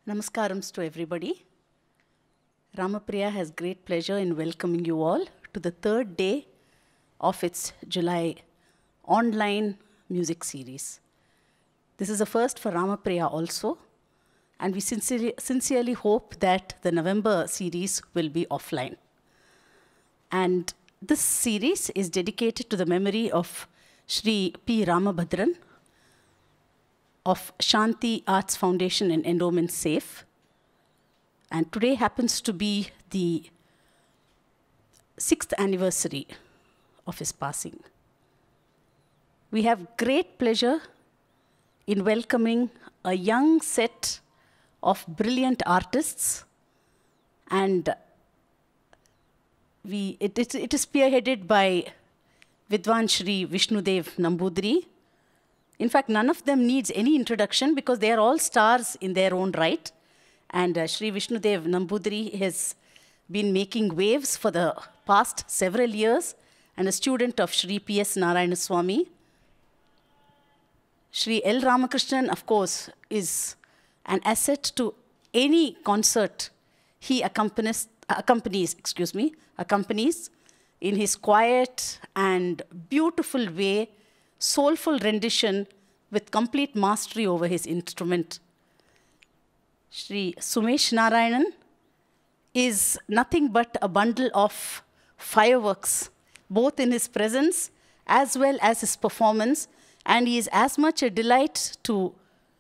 Namaskarams to everybody. Ramapriya has great pleasure in welcoming you all to the third day of its July online music series. This is a first for Ramapriya also, and we sincerely hope that the November series will be offline. And this series is dedicated to the memory of Sri P. Ramabhadran of Shanti Arts Foundation and Endowment SAFE. And today happens to be the 6th anniversary of his passing. We have great pleasure in welcoming a young set of brilliant artists, and it is spearheaded by Vidwan Shri Vishnudev Nambudri. In fact, none of them needs any introduction because they are all stars in their own right. And Shri Vishnudev Nambudri has been making waves for the past several years and a student of Shri P.S. Narayanaswamy. Shri L. Ramakrishnan, of course, is an asset to any concert he accompanies in his quiet and beautiful way, soulful rendition with complete mastery over his instrument. Shri Sumesh Narayanan is nothing but a bundle of fireworks, both in his presence as well as his performance, and he is as much a delight to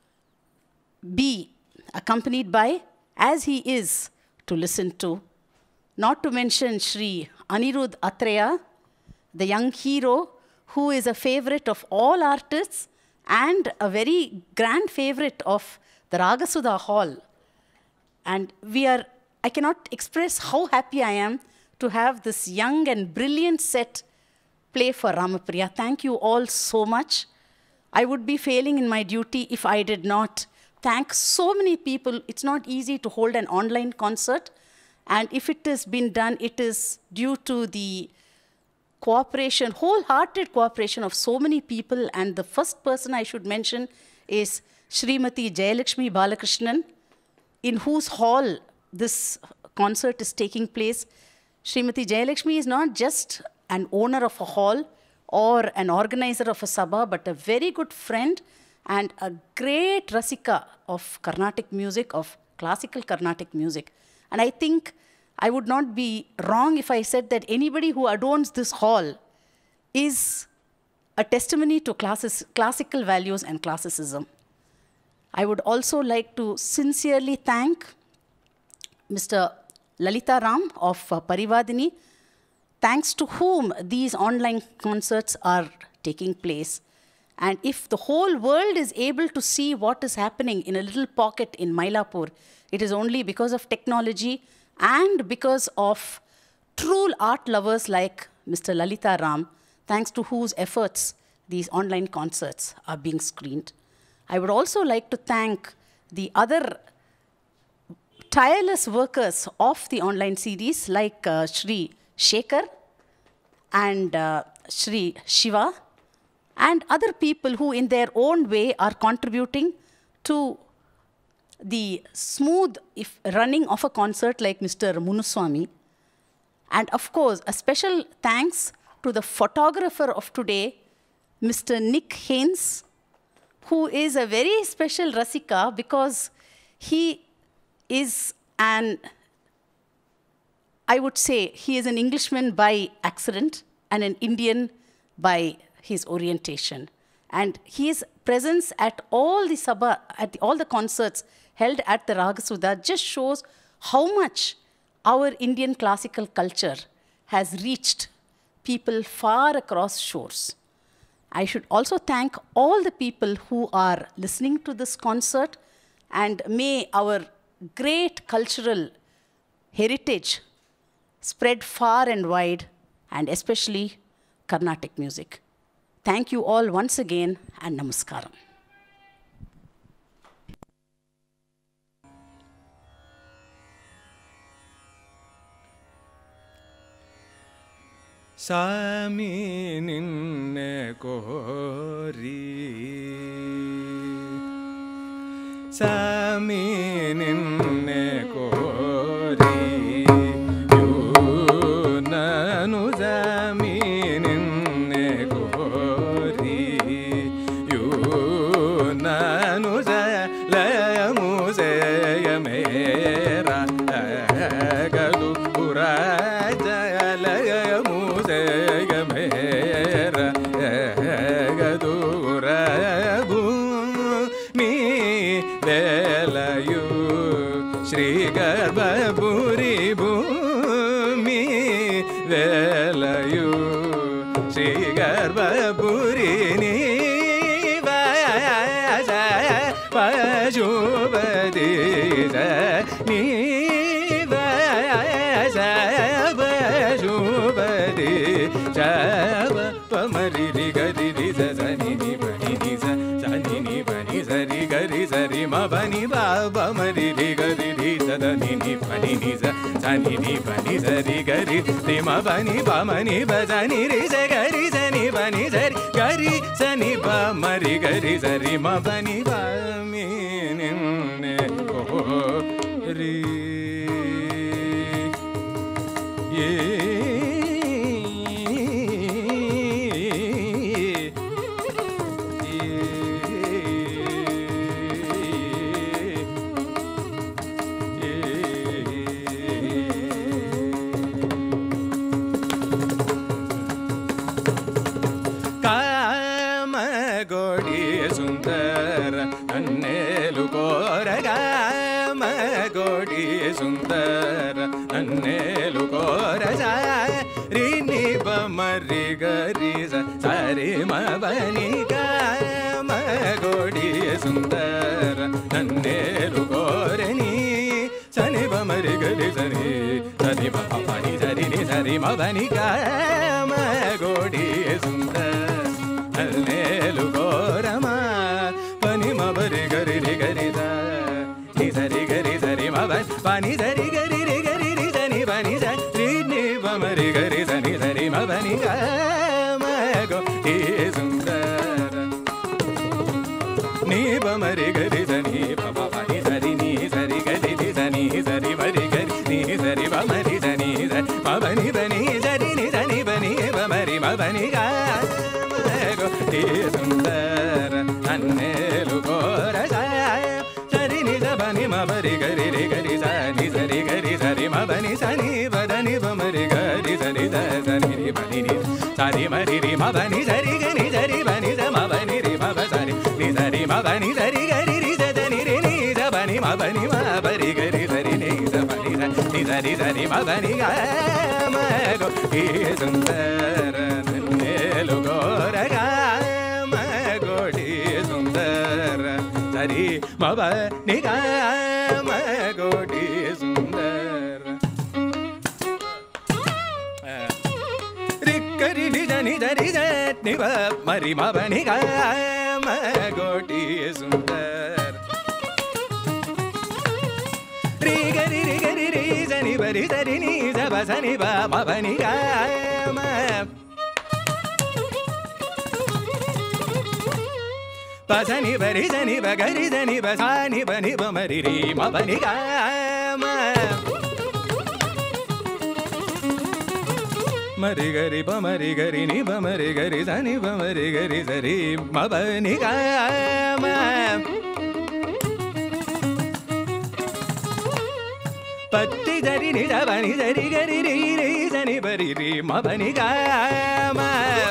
be accompanied by as he is to listen to. Not to mention Shri Anirudh Atreya, the young hero who is a favorite of all artists and a very grand favorite of the Ragasudha Hall. And I cannot express how happy I am to have this young and brilliant set play for Ramapriya. Thank you all so much. I would be failing in my duty if I did not thank so many people. It's not easy to hold an online concert. And if it has been done, it is due to the cooperation, wholehearted cooperation of so many people. And the first person I should mention is Srimati Jayalakshmi Balakrishnan, in whose hall this concert is taking place. Srimati Jayalakshmi is not just an owner of a hall or an organizer of a sabha, but a very good friend and a great rasika of Carnatic music, of classical Carnatic music. And I think I would not be wrong if I said that anybody who adorns this hall is a testimony to classical values and classicism. I would also like to sincerely thank Mr. Lalita Ram of Parivadini, thanks to whom these online concerts are taking place. And if the whole world is able to see what is happening in a little pocket in Mylapore, it is only because of technology and because of true art lovers like Mr. Lalita Ram, thanks to whose efforts these online concerts are being screened. I would also like to thank the other tireless workers of the online series like Shri Shekhar and Shri Shiva and other people who in their own way are contributing to the smooth running of a concert like Mr. Munuswamy. And of course, a special thanks to the photographer of today, Mr. Nick Haynes, who is a very special rasika because he is I would say, he is an Englishman by accident and an Indian by his orientation. And his presence at all the sabha, at all the concerts held at the Ragasudha just shows how much our Indian classical culture has reached people far across shores. I should also thank all the people who are listening to this concert, and may our great cultural heritage spread far and wide, and especially Carnatic music. Thank you all once again, and namaskaram. Sami ninne kori சாமி நின்னே கோரி யூனனு சாமி நின்னே கோரி யூனனு லயமு சேயமேரா கது புராஜலயமு சேயமேரா கது புரபூமி வேலயு ஸ்ரீ கர்ப்பபுரி பூமி வேலயு ஸ்ரீ கர்ப்பபுரி நீவாச பசுபதி நீவாச பசுபதி சப பமரி கரி சனி பனி சனி பனி சரி கரி சரி மபனி பாபமரி கரி சதனி பனி சனி பனி சரி கரி மபனி பமனி பனி கரி சனி பனி சரி கரி சனி பமரி கரி சரி மபனி பமி நின்னே கோரி காமகோடி சுந்தர நன்னேலு கோரகாமகோடி சுந்தர நன்னேலு கோரஜ ரினி பமரி கரி சரி மபனி காமகோடி சுந்தர நன்னேலு கோரணி சனி பமரி கரி சரி சரி மபனி சரி நி சரி மபனி காமகோடி சுந்தர நன்னேலு கோரமா பனி மபரி கரி கரி ni sari gari sari maban pani sari gari ri gari ri sani pani sari ni pamari gari sani sari mabani gamago he sundara ni pamari gari sani papa pani sari ni sari gari ri sani sari mari gari ni sari pamari sani sari mabani bani sari ni sani bani pamari mabani gamago he sundara annelu gora மபரி கரி ரி கரி சனி சரி கரி சரி மபனி சனி பதனி பமரி கரி சரி சனி ரி பனி நி சரி மரி ரி மபனி சரி கனி சரி பனி ச மபனி ரி மப சரி நி சரி மபனி சரி கரி ரி சதனி ரி நி சபனி மபனி மபரி கரி சரி நி சபனி நி சரி சரி மபனி கமகோ ஹே சுந்தர நன்னேலு கோரகாமகோடி சுந்தர சரி மபனி காமகோடி சுந்தர ரிக்கரி நிஜனி தரி ஜனி மரி மபனி காமகோடி சுந்தர ரி கரி ரி சனி பரி சரி நீ சப சனி ப மபனி காம பசனி பரி சனி பகரி சனி பசானி பனி பமரி ரி மபனி காம மரி கரி பமரி கரி நி பமரி கரி சனி பமரி கரி சரி மபனி காம பத்தி சரி நி சபனி சரி கரி ரி ரி சனி பரி ரி மபனி காம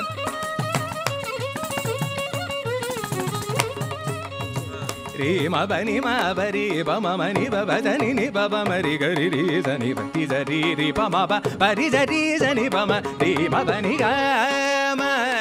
ரி மபனி மபரி பமமணி பபதனி நி பபமரி கரி ரி சனி பத்தி சரி ரி பம பரி சரி சனி பம ரி மபனி காம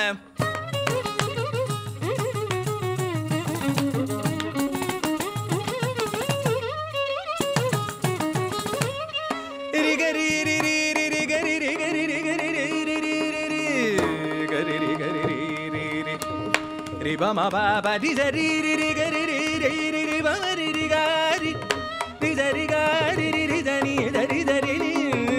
ரி கரி ரி ரி ரி கரி ரி கரி ரி கரி ரி ரி ரி ரி கரி ரி கரி ரி ரி ரி ரி பம பரி சரி ரி கரி ரி ரி ரி பமரி ரி காரி ரி சரி காரி ரி ரி சனி சரி சரி நீ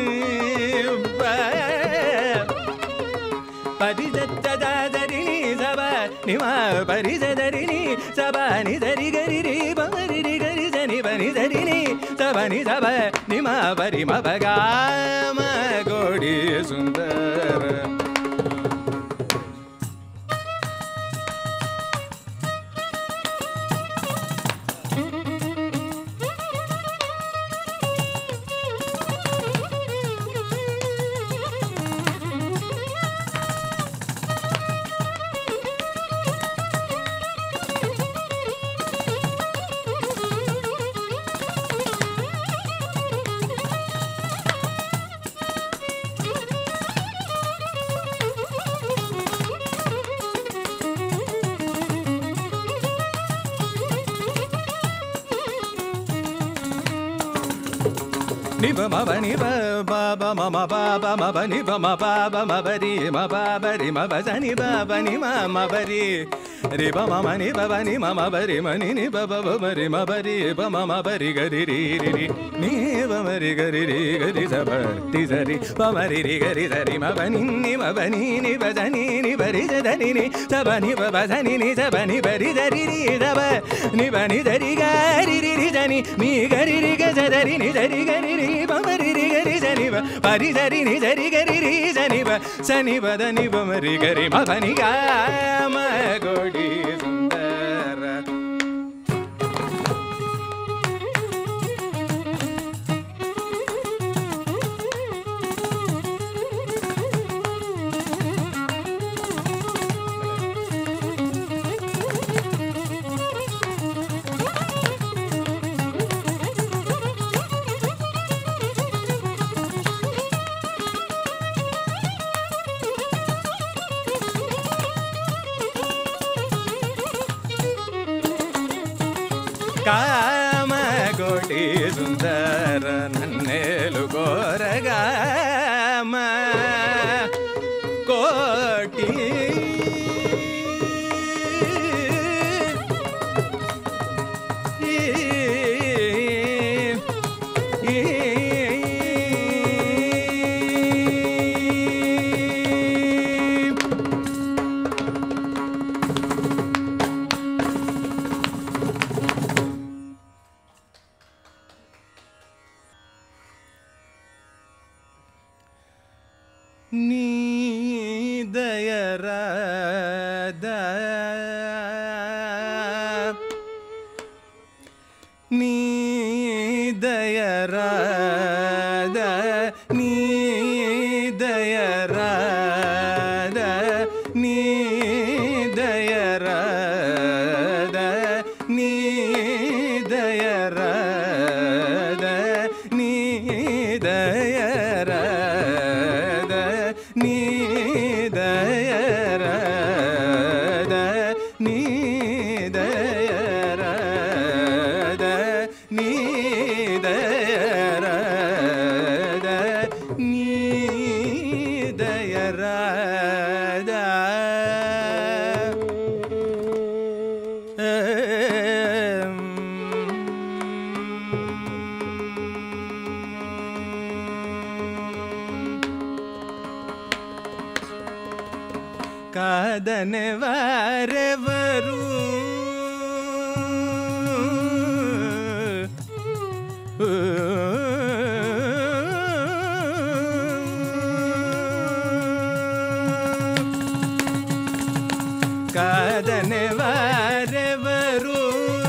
பரி சரி நீ சப நிமா பரி சரி நீ சப நி சரி கரி ரி பமரி ரி ni dari ni sabani saba ni ma bari ma baga ma godi sundara. Ni ba ma ba ni ba ba ba ma ma ba ba ma ba ni ba ma ba ba ma ba ri ma ba za ni ba ba ni ma ba ri ri ba ma ni ba ba ni ma ba ri ma ni ba ba ba ma ri ma ba ri ba ma ba ri ga ri ri ri ni ba ma ri ga ri sa ba ti sa ri ba ma ri ga ri sa ri ma ba ni ba za ni ba ri za ni ni sa ba ni ba za ni ni sa ba ni ba ri za ri sa ba ni ba ni za ri ga ri za ni mi ga ri ga za ri ni za ri ga ri ba ma ri ga ri za ni ba pa ri za ri ni za ri ga ri za ni ba sa ni ba da ni ba ma ri ga ri ma ba ni ga ma godi sundara. ಕಾಮ ಕೋಟಿ ಸುಂದರ ನನ್ನೇಲು ಗೋರಗಾಮ ಕೋಟಿ ನೀ ದಯರಾದ ನೀ ದಯರಾದ ನೀ ದಯರಾದ ನೀ ದಯರಾದ ನೀ ದಯರಾದ ನೀ ದಯರಾದ ನೀ ದಯರಾದ ನೀ ದಯರಾದ ನೀ ದಯರಾದ ನೀ ದಯರಾದ ಕಾದನೆ ವಾರೆವರು ಕಾದನೆ ವಾರೆವರು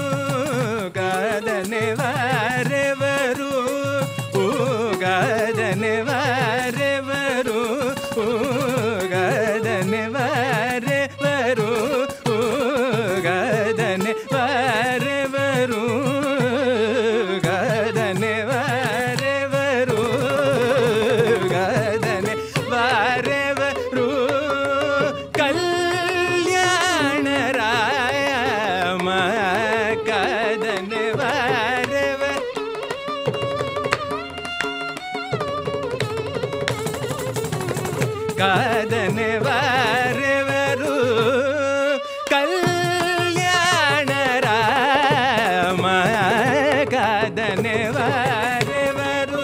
ಕಾದನೆ ವಾರೆವರು ಕಾದನೆ ವಾರೆವರು ಗದನೆ ವಾರೆವರು ಗದನೆ ವಾರೆವರು ಗದನೆ ವಾರೆವರು ಗದನೆ ವಾರೆವರು ಕಲ್ಯಾಣ ರಾಮ ಗದನೆ ವಾರೆವರು ಕಾದನೆ ವಾರೆವರು ಕಲ್ಯಾಣ ರಾಮ ಕಾದನೆ ವಾರೆವರು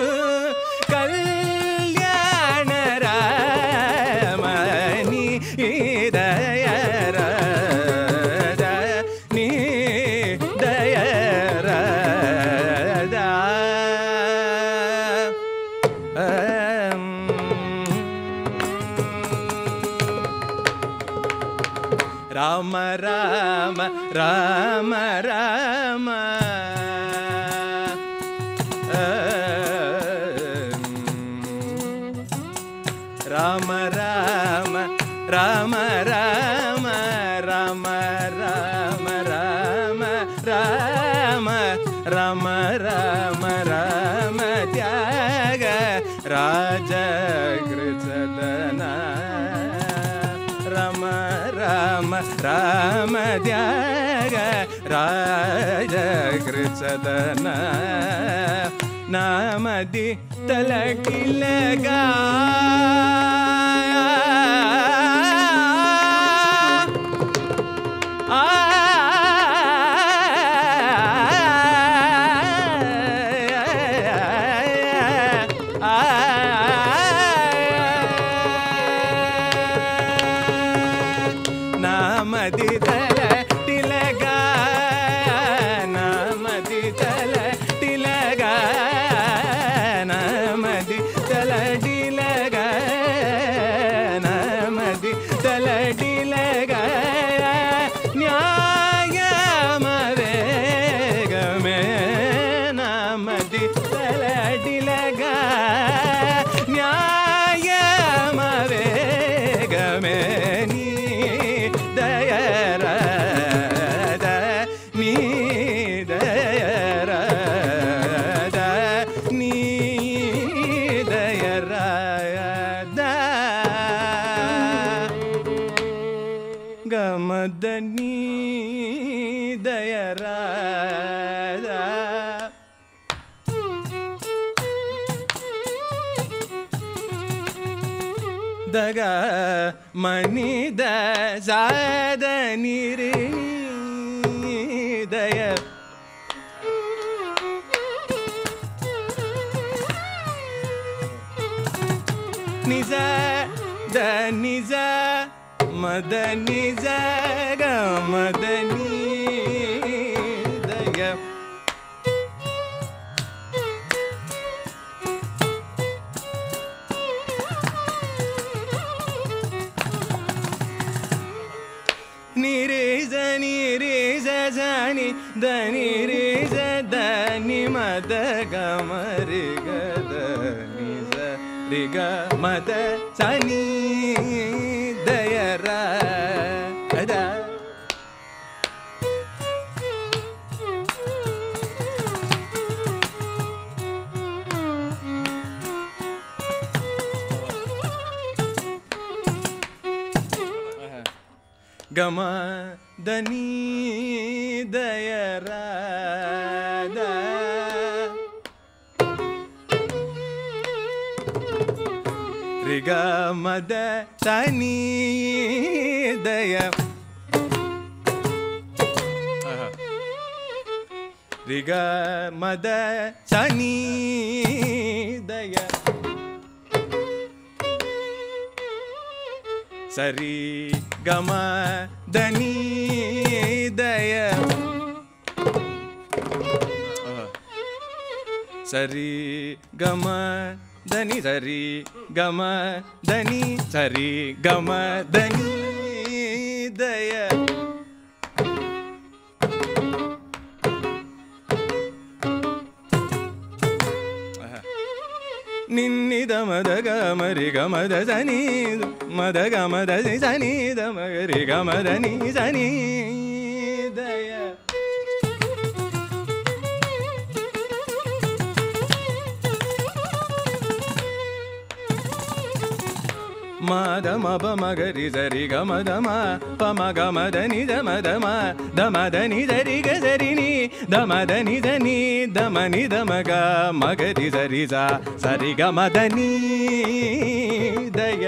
ಕಲ್ಯಾಣ ರಾಮ ನೀ ದಯರಾದ ನೀ ದಯರಾದ ராம ராம ராம ராம ராம ராம ராம ராம ராம ராம ராம ராம ராம ராம ராம தியாக ராஜகிருதன ராம ராம ராம தியாக ராஜகிருதன நாமதி தலகிலகா ಗಮದನಿ ದಯರಾದ ದಗ ಮನಿದ ಸಾದ ನಿರಿ ದಯ ನಿಜ ದ ನಿಜ ಮದನಿ ಜಗ ಮದನಿ ದಯ ನಿರೇ ಜನಿ ದನಿ ರೇ ಜನಿ ಮದ ಗಮ ರಿ ಗದ ನಿಜ ರಿ ಗ ಮದ ಸನಿ ದಯರ ಅದ ಗಮ ದನಿ ದಯರ ರಿಗ ಮದ ಸನಿ ದಯ ರಿಗ ಮದ ಸನಿ ದಯ ಸರಿ ಗಮ ದನಿ ದಯ ಸರಿ ಗಮ ಧನಿ ಸರಿ ಗಮ ಧನಿ ಸರಿ ಗಮ ಧನಿ ದಯ ನಿನ್ನಿದ ಮದ ಗಮರಿ ಗಮದ ಸನಿ ಮದ ಗಮದ ಸನಿ ದ ಮಗರಿ ಗಮದ ನೀ ಸನಿ ದಯ ಮದ ಮಬ ಮಗರಿ ಸರಿ ಗಮದ ಮ ಪಮ ಗಮದ ನಿಜ ಮದ ಮ ದಮದ ನಿಜರಿ ಗ ಸರಿ ನೀ ದಮದ ನಿಜ ನೀ ದಮ ನಿದ ಮಗ ಮಗರಿ ಸರಿ ಸ ಸರಿ ಗಮದ ನೀ ದಯ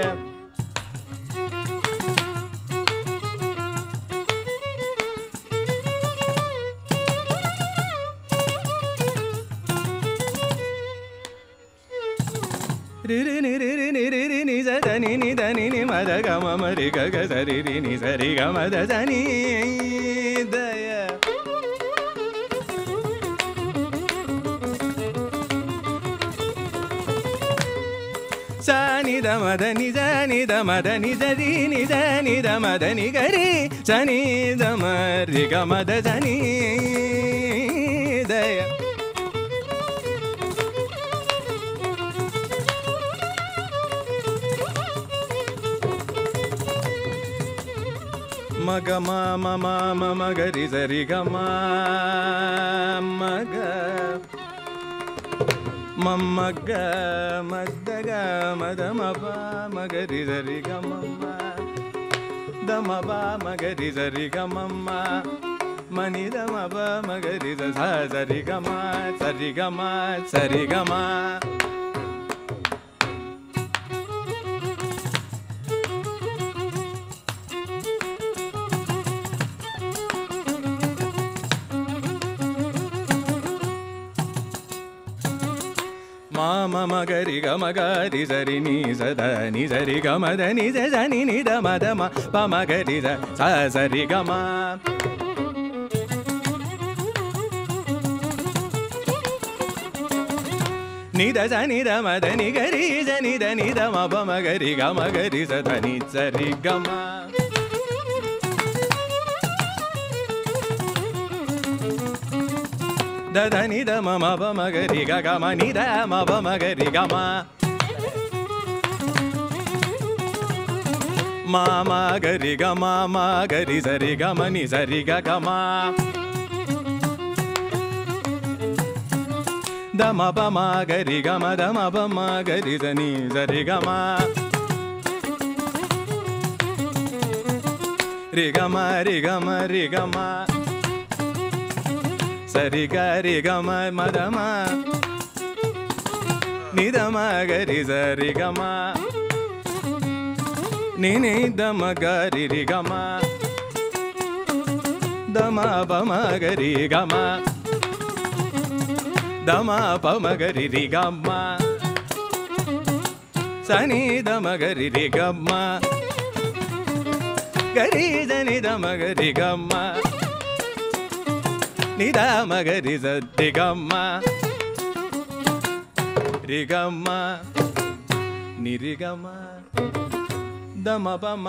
ರಿ ನಿ ರಿ ರಿ ನಿ ರಿ ರಿ ನಿ ಸ ದ ನಿ ನಿ ದ ನಿ ನಿ ಮದ ಗ ಮ ಮ ರಿ ಗ ಗ ಸರಿ ರಿ ನಿ ಸರಿ ಗ ಮ ದ ಸ ನಿ ದಯ ಸ ನಿ ದ ಮದ ನಿಜ ನಿದ ಮದ ನಿಜ ರಿ ನಿಜ ನಿದ ಮದ ನಿಗರಿ ಸನಿ ದ ಮರಿ ಗ ಮದ ಸನಿ ದಯ ಮಗ ಮ ಮ ಮ ಮಗರಿ ಸರಿ ಗ ಮ ಮಗ ಮಮ್ಮಗ ಮದ್ದಗ ಮದ ಮಬ ಮಗರಿ ಸರಿ ಗ ಮಮ್ಮ ದ ಮಬ ಮಗರಿ ಸರಿ ಗ ಮಮ್ಮ ಮನಿ ದ ಮಬ ಮಗರಿ ಸ ಸರಿ ಗ ಮ ಸರಿ ಗ ಮ ಸರಿ ಗ ಮ ಮಾಮ ಮಗರಿ ಗ ಮಗರಿ ಸರಿ ನೀ ಸದ ನಿ ಸರಿ ಗ ಮದ ನಿ ಸ ನಿ ನಿ ದ ಮದ ಮ ಪ ಮಗರಿ ಸ ಸರಿ ಗ ಮ ನಿ ದ ಸ ನಿ ದ ಮದ ನಿ ಗರಿ ಸ ನಿ ದ ನಿ ದ ಮ ಪ ಮಗರಿ ಗ ಮಗರಿ ಸ ದ ನಿ ಸರಿ ಗ ಮ ದ ದ ನಿ ದ ಮ ಮ ಪ ಮಗರಿ ಗ ಗ ಮ ನಿ ದ ಮ ಪ ಮಗರಿ ಗ ಮ ಮ ಮ ಗರಿ ಗ ಮ ಮ ಗರಿ ಸರಿ ಗ ಮ ನಿ ಸರಿ ಗ ಗ ಮ ದ ಮ ಪ ಮ ಗರಿ ಗ ಮ ದ ಮ ಪ ಮ ಗರಿ ಸ ನಿ ಸರಿ ಗ ಮ ರಿ ಗ ಮ ರಿ ಗ ಮ ರಿ ಗ ಮ ಸರಿ ಗ ರಿ ಗ ಮ ಮದ ಮ ನಿ ದ ಮ ಗರಿ ಸರಿ ಗ ಮ ನಿ ನಿ ದ ಮ ಗರಿ ರಿ ಗ ಮ ದ ಮ ಪ ಮ ಗರಿ ಗ ಮ ದ ಮ ಪ ಮ ಗರಿ ರಿ ಗ ಮ ಸ ನಿ ದ ಮ ಗರಿ ರಿ ಗ ಮ ಗರಿ ದ ನಿ ದ ಮ ಗರಿ ಗ ಮ ನಿ ದ ಮ ಗರಿ ಸ ರಿ ಗ ಮ ರಿ ಗ ಮ ನಿ ರಿ ಗ ಮ ದ ಮ ಪ ಮ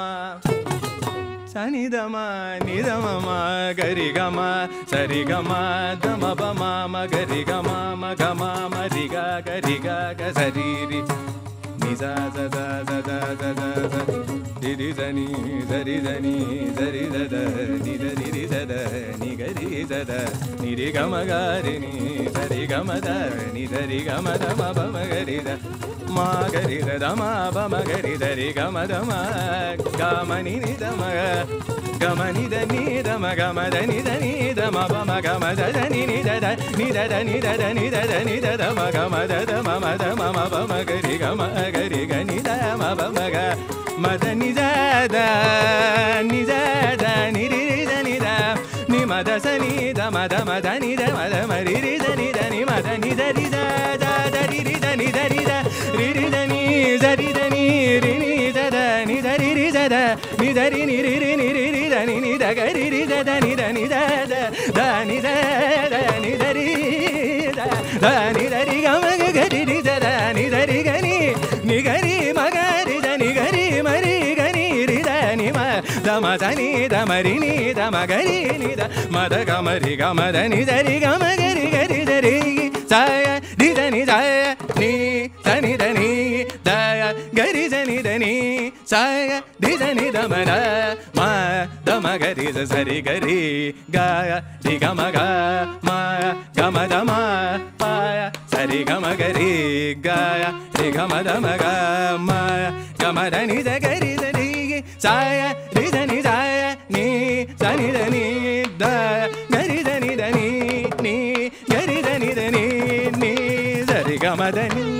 ಸ ನಿ ದ ಮ ನಿ ದ ಮ ಮ ಗರಿ ಗ ಮ ಸರಿ ಗ ಮ ದ ಮ ಪ ಮ ಮ ಗರಿ ಗ ಮ ಮ ಗ ಮ ಮ ರಿ ಗ ಗರಿ ಗ ಗ ಸರಿ ರಿ ನಿ ಸ ಸ ಸ ಸ ಸ ಸ ಸ ರಿ ರಿ ಸ ನಿ ಸರಿ ಸ ನಿ ಸರಿ ಸ ದ ನಿ ದ ರಿ ರಿ ಸ ದ ನಿ ಗರಿ ಸ ದ ನಿ ರಿ ಗ ಮ ಗ ರಿ ನಿ ಸರಿ ಗ ಮ ದ ನಿ ಸರಿ ಗ ಮ ದ ಮ ಪ ಮ ಗರಿ ದ ಮ ಗರಿ ದ ದ ಮ ಪ ಮ ಗರಿ ದ ರಿ ಗ ಮ ದ ಮ ಗ ಮ ನಿ ನಿ ದ ಮ ಗ ಮ ನಿ ದ ನಿ ದ ಮ ಗ ಮ ದ ನಿ ದ ನಿ ದ ಮ ಪ ಮ ಗ ಮ ದ ದ ನಿ ನಿ ದ ದ ನಿ ದ ದ ನಿ ದ ದ ನಿ ದ ದ ನಿ ದ ದ ಮ ಗ ಮ ದ ದ ಮ ಮ ದ ಮ ಮ ಪ ಮ ಗರಿ ಗ ಮ ಗರಿ ಗ ನಿ ದ ಮ ಪ ಮ ಗ ಮ ದ ನಿ ದ ದ ನಿ ದ ದ ನಿ ರಿ ರಿ ದ ನಿ ದ ನಿ ಮ ದ ಸ ನಿ ದ ಮ ದ ಮ ದ ನಿ ದ ಮ ದ ಮ ರಿ ರಿ ದ ನಿ ದ ನಿ ಮ ದ ನಿ ದ ರಿ ದ ದ ದ ರಿ ರಿ ದ ನಿ ದ ರಿ ದ ರಿ ರಿ ದ ನಿ ದ ರಿ ದ ನಿ ರಿ ನಿ ದ ದ ನಿ ದ ರಿ ರಿ ದ ದ ನಿ ದ ರಿ ನಿ ರಿ ರಿ ನಿ ರಿ ರಿ ದ ನಿ ನಿ ದ ಗ ರಿ ರಿ ದ ದ ನಿ ದ ನಿ ದ ದ ದ ನಿ ದ ದ ನಿ ದ ರಿ ದ ದ ನಿ ದ ರಿ ಗ ಮ ಗ ಗ ರಿ ರಿ ದ ದ ನಿ ದ ರಿ ಗ ನಿ ಗ ರಿ ಮ ಗ ರಿ ದ ನಿ ಗ ರಿ ಮ ರಿ ಗ ನಿ ರಿ ದ ನಿ ಮ ದ ಮ ದ ನಿ ದ ಮ ರಿ ನಿ ದ ಮ ಗ ರಿ ನಿ ದ ಮ ದ ಗ ಮ ರಿ ಗ ಮ ದ ನಿ ದ ರಿ ಗ ಮ ಗ ರಿ ಗ ರಿ ದ ರಿ ಸ ರಿ ದ ನಿ ದ ನಿ ಸ ನಿ ದ ನಿ ದ ಗ ರಿ ದ ನಿ ದ ನಿ ಸ ರಿ ದ ನಿ ದ ಮ ದ ಮ ದ ಮ ಗ ರಿ ಸ ಸರಿ ಗ ರಿ ಗ ರಿ ಗ ಮ ಗ ಮ ಗ ಮ ದ ಮ ಪ ಸರಿ ಗ ಮ ಗ ರಿ ಗ ರಿ ಗ ಮ ದ ಮ ಗ ಮ ಗ ಮ ದ ನಿ ದ ಗ ರಿ ದ ರಿ ಸ ರಿ ದ ನಿ ದ ni sa ni da ni da ga ri da ni da ni ni ga ri da ni da ni ni sa ri ga ma da ni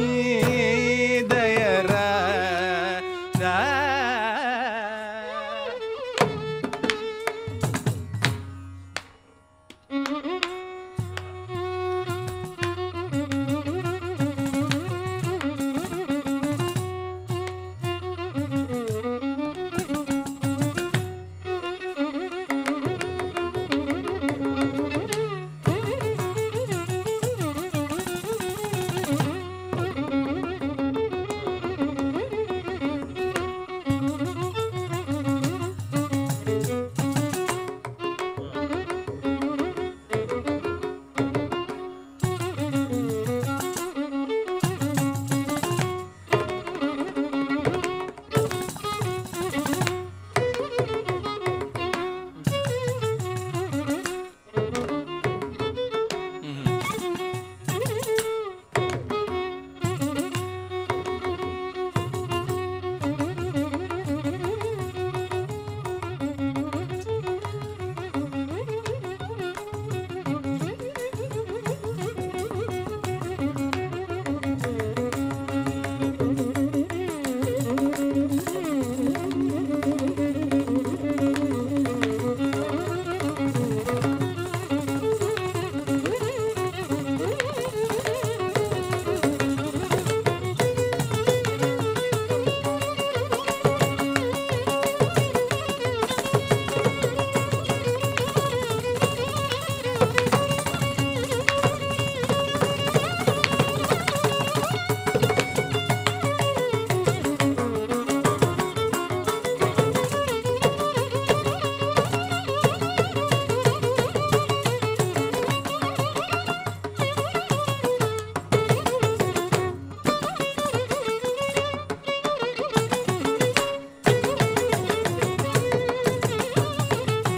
da ya ra da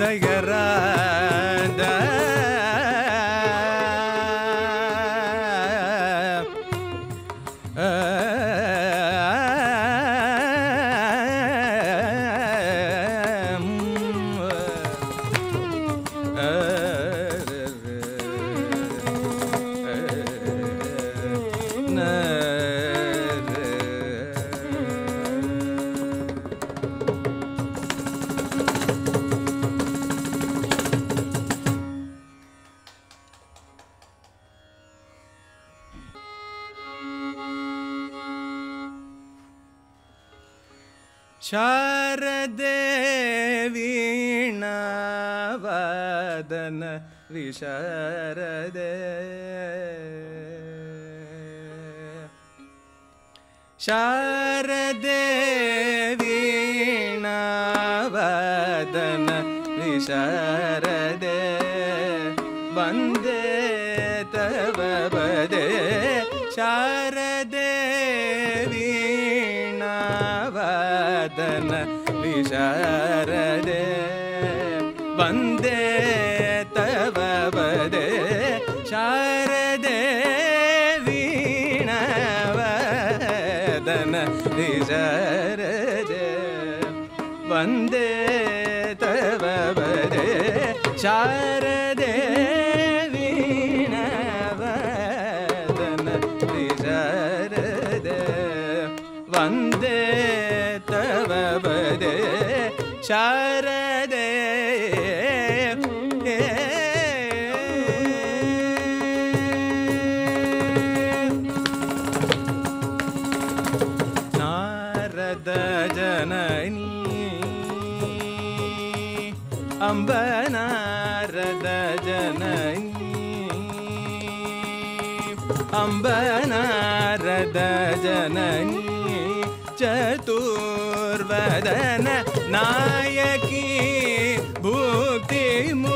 ದಯರಾದ ಶಾರದೆ ವೀಣಾವಾದನ ವಿಶಾರದೆ ಶಾರದೆ ವೀಣಾವಾದನ ವಿಶಾರದೆ ವಂದೇ ತವ ಪದೇ ಶಾರದೆ ವೀಣಾವಾದನ ವಿಶಾರದೆ ವಂದೇ ತವ ಪದೇ ಶಾರದೆ ವೀಣಾವಾದನ ವಿಶಾರದೆ ವಂದೇ ತವ ಪದೇ ಶಾರದೆ ವೀಣಾವಾದನ ವಿಶಾರದೆ ವಂದೇ ತವ ಪದೇ ಶಾರದೆ ನಾರದ ಜನನಿ ಅಂಬ ನಾರದ ಜನನಿ ಅಂಬ ನಾರದ ಜನನಿ ಚತುರ್ವದನ ನಾಯಕಿ ಭುಕ್ತಿ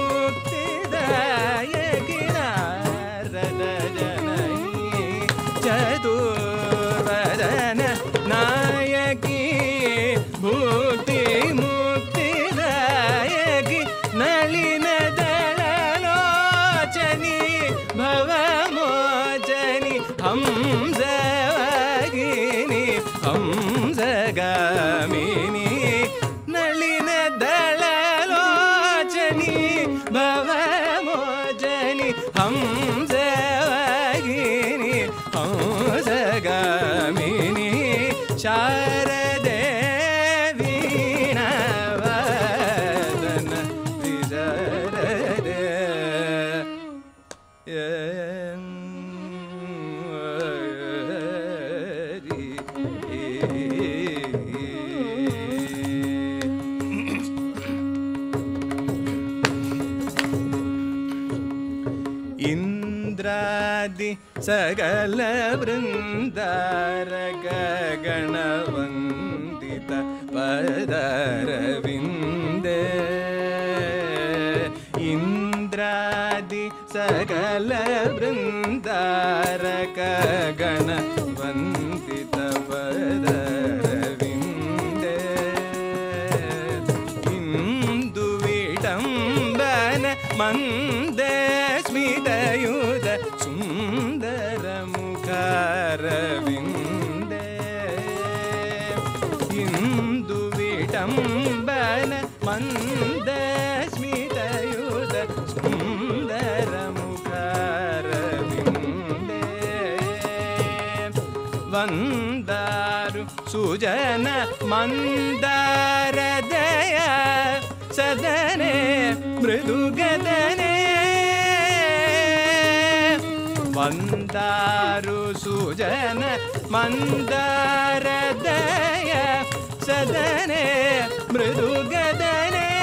ಮುಕ್ತಿದಾಯಕಿ ನಾರದ ಜನನಿ ಚತುರ್ವದನ ನಾಯಕಿ ಭುಕ್ತಿ ಮುಕ್ತಿದಾಯಕಿ ನಳಿನ ದಳಲೋಚನಿ ಭವಮೋಚನಿ ಹಂಸವಾಗಿನಿ ಹಂಸಗಾಮಿನಿ ನಳಿನ ದಳಲೋಚನಿ ಭವಮೋಚನಿ ಹಂಸವಾಗಿನಿ ಹಂಸಗಾಮಿನಿ ಶಾರದೆ ವೀಣಾವಾದನ ವಿಶಾರದೆ ಇಂದ್ರಾದಿ ಸಕಲ ವೃಂದಾರಕ ಗಣವಂದಿತ ಪದರವಿಂದೇ ಇಂದ್ರಾದಿ ಸಕಲ ವೃಂದಾರಕ ಗಣವಂದಿತ ಪದರವಿಂದೇ ಇಂದು ವಿಡಂಬನ ಮಂದ ಸ್ಮಿತಯುತ ಸುಂದರ ಮುಖಾರವಿಂದೇ ಇಂದು ವಿಡಂಬನ ಮಂದ ಸ್ಮಿತಯುತ ಸುಂದರ ಮುಖಾರವಿಂದೇ ವಂದಾರು ಸುಜನ ಮಂದಾರ ದಯ ಸದನೆ ಮೃದುಗದನೆ ವಂದಾರು ಸುಜನ ಮಂದಾರ ದಯ ಸದನೆ ಮೃದುಗದನೆ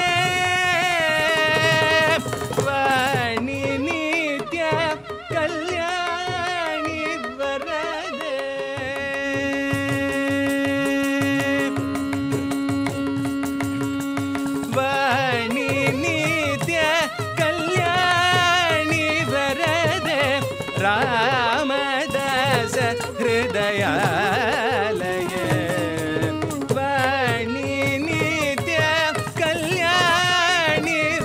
ವಾಣಿ ನಿತ್ಯ ಕಲ್ಯಾಣಿ ವರದೆ ವಾಣಿ ನಿತ್ಯ ಕಲ್ಯಾಣಿ ವರದೆ ರಾಮದಾಸ ಹೃದಯಾಲಯ ವಾಣಿ ನಿತ್ಯ ಕಲ್ಯಾಣಿ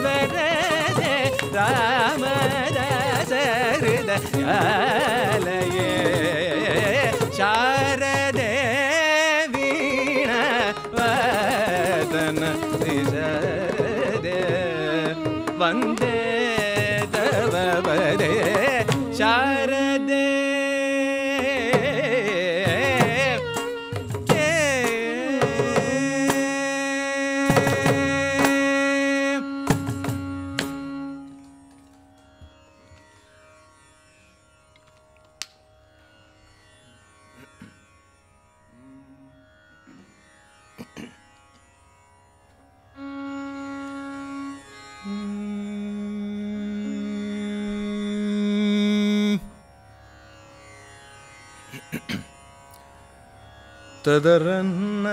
ததரன்ன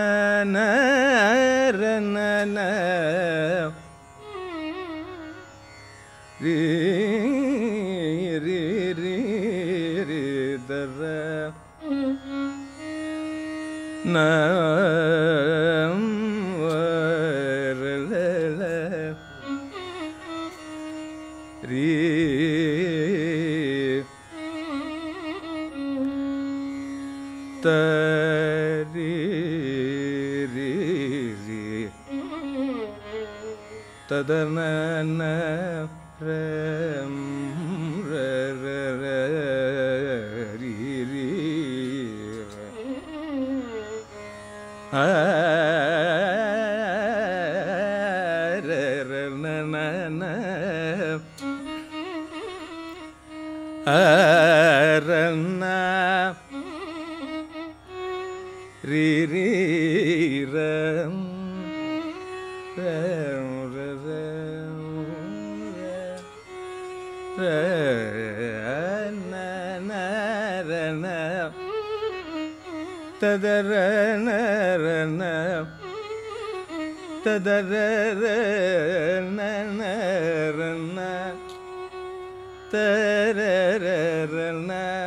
ரீ ரீ ரீ ரீ தர ரீ தரி ரீ ரீ ததன ரீ ரீ ரீ ரீ ததரன ததரன தரரன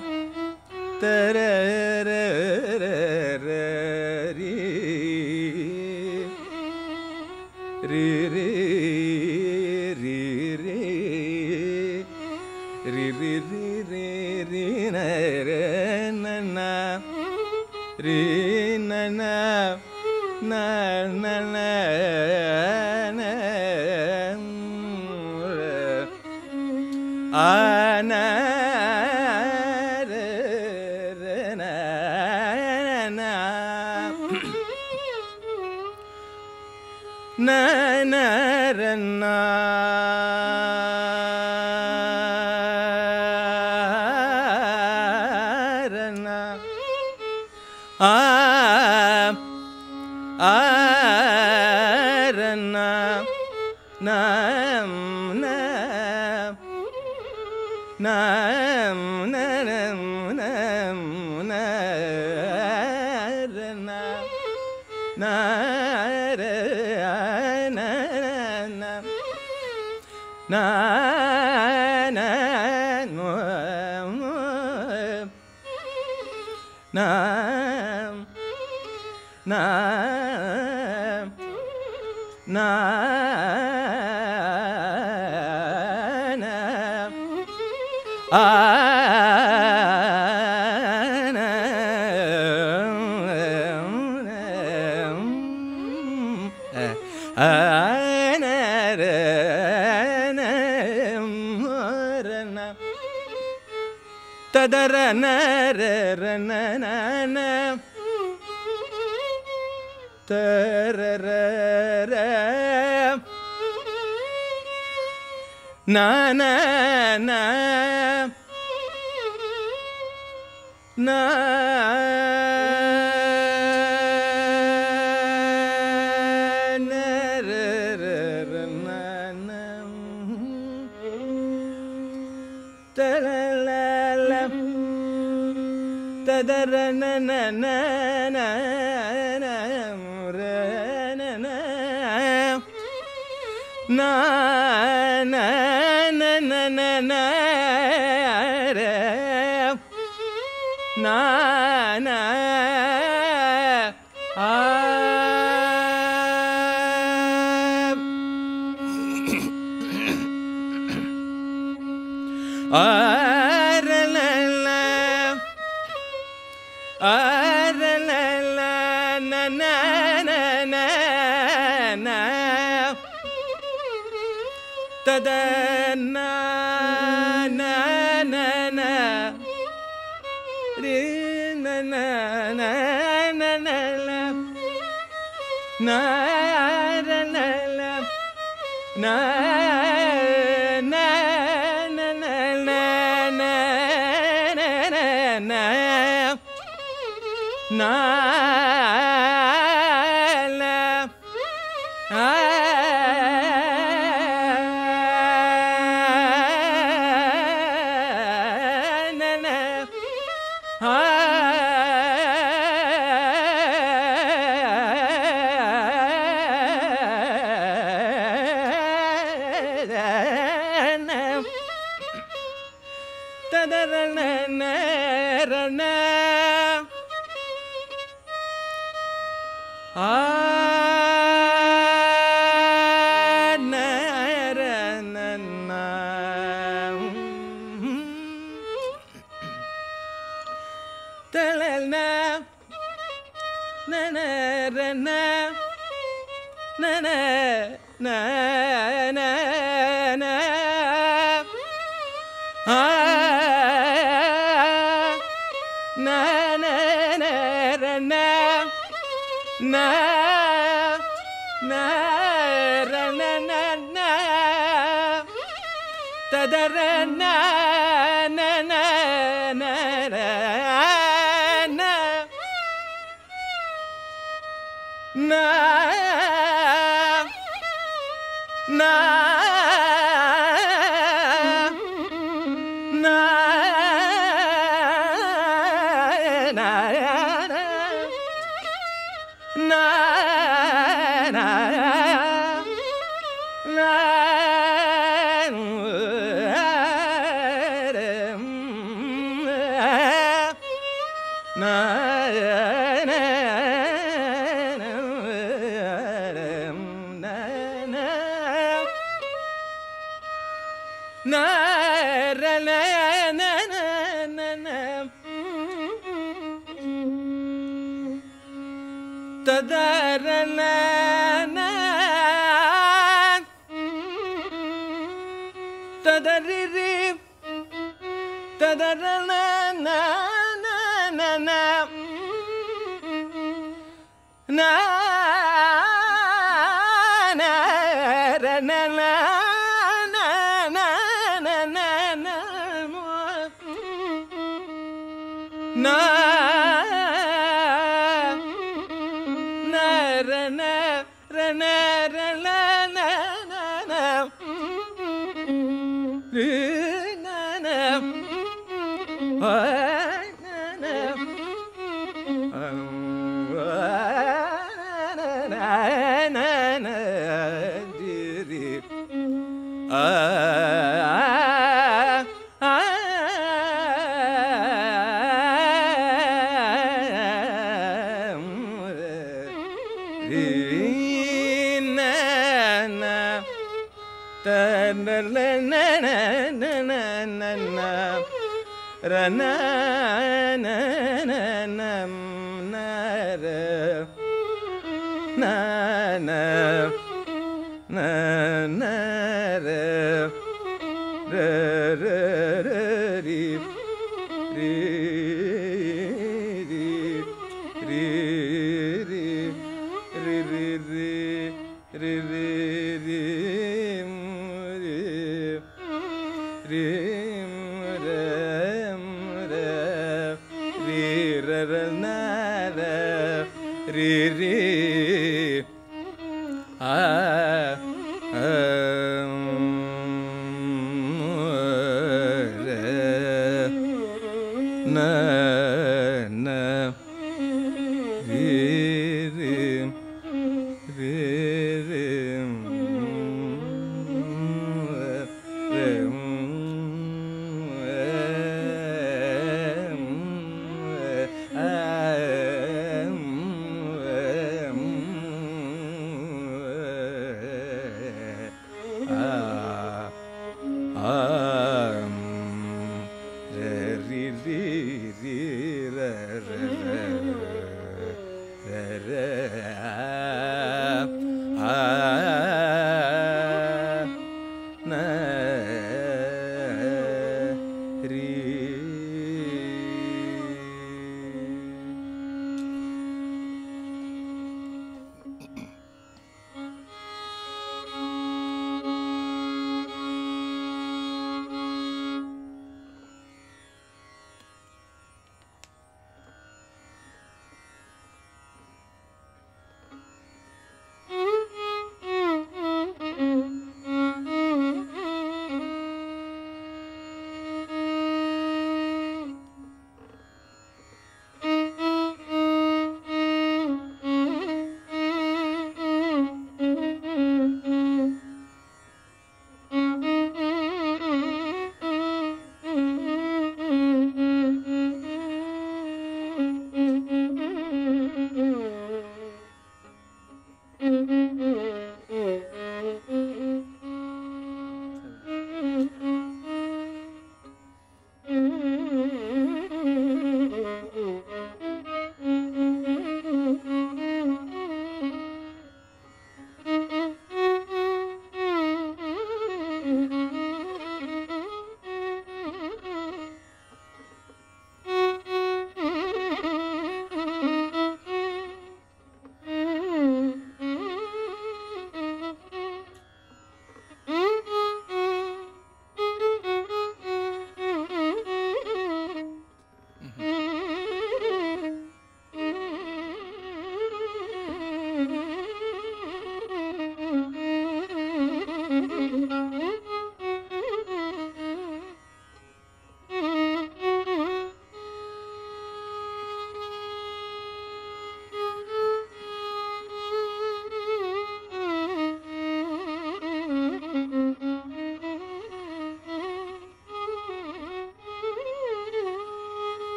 தரரரீ ரீ ரீ ரீ ரீ ரீ ரீ ரீ ரீ நன ரீ நன நன ஆன நரன்னா ஆரன்னா நாம் நாம் நாம் நரம் நம் நரன்னா நர ந ந ந ந ஆ ததரன தரர நன ந ததரன ததன ரீ நன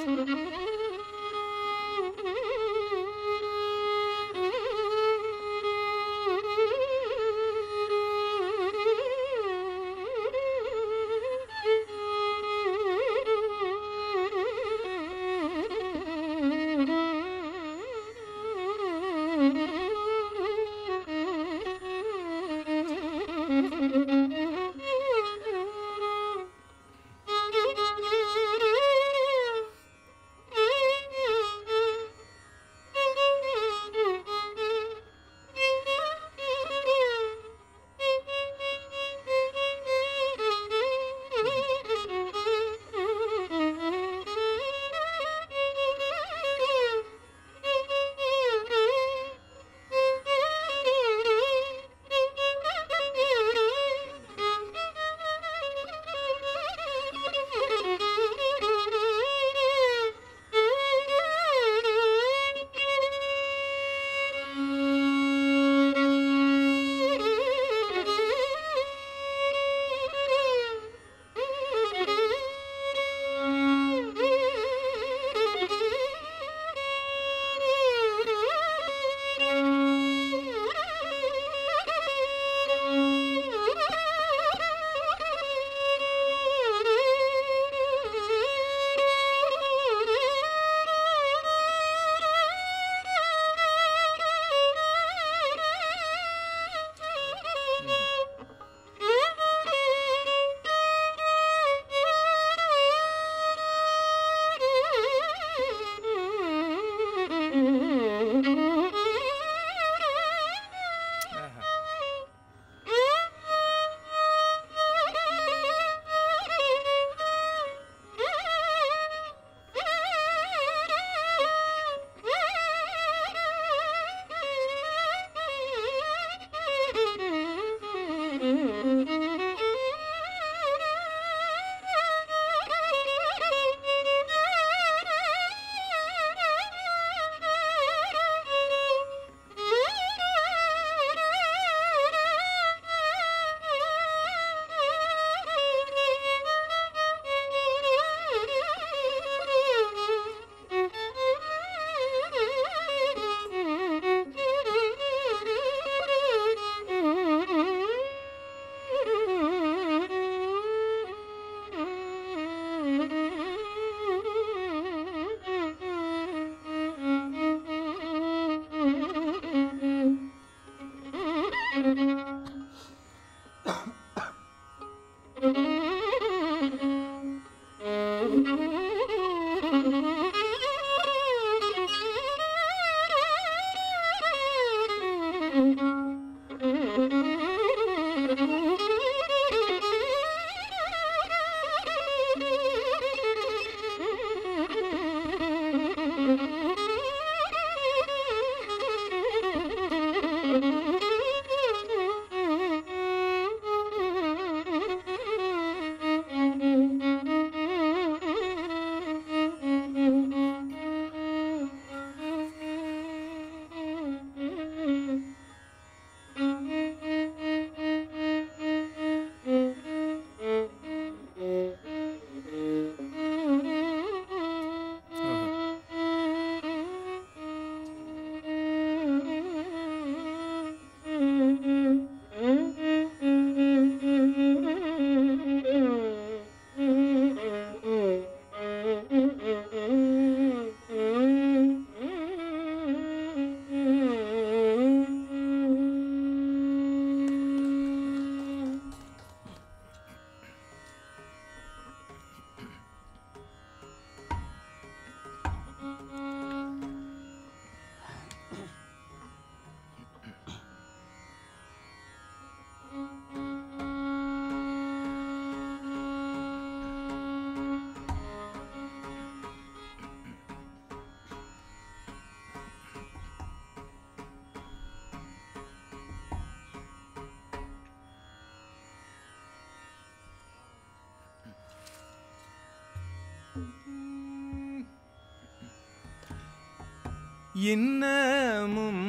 இன்னமும்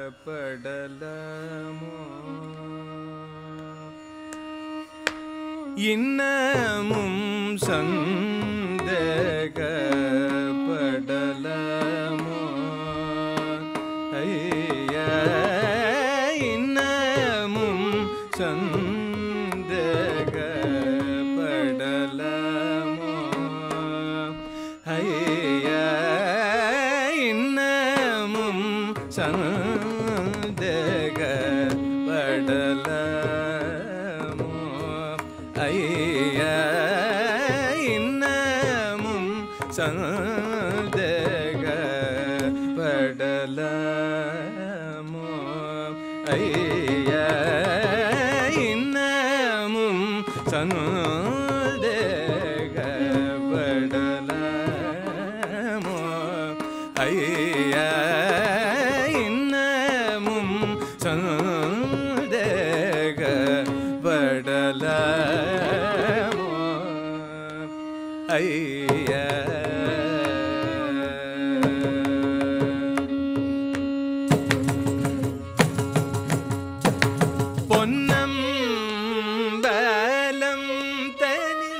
சந்தேகப்படலாமோ இன்னமும் சந்தேகப்படலாமோ ஐயா இன்னமும் சந்தேகப்படலாமோ ஐயா இன்னமும் சந்தேகப்படலாமோ ஐயா இன்னமும் சந்தேகப்படலாமோ ஐயா இன்னமும் சந்தேகப்படலாமோ ஐயா இன்னமும் சந்தேகப்படலாமோ ஐயா பொன்னம் பலம் தனி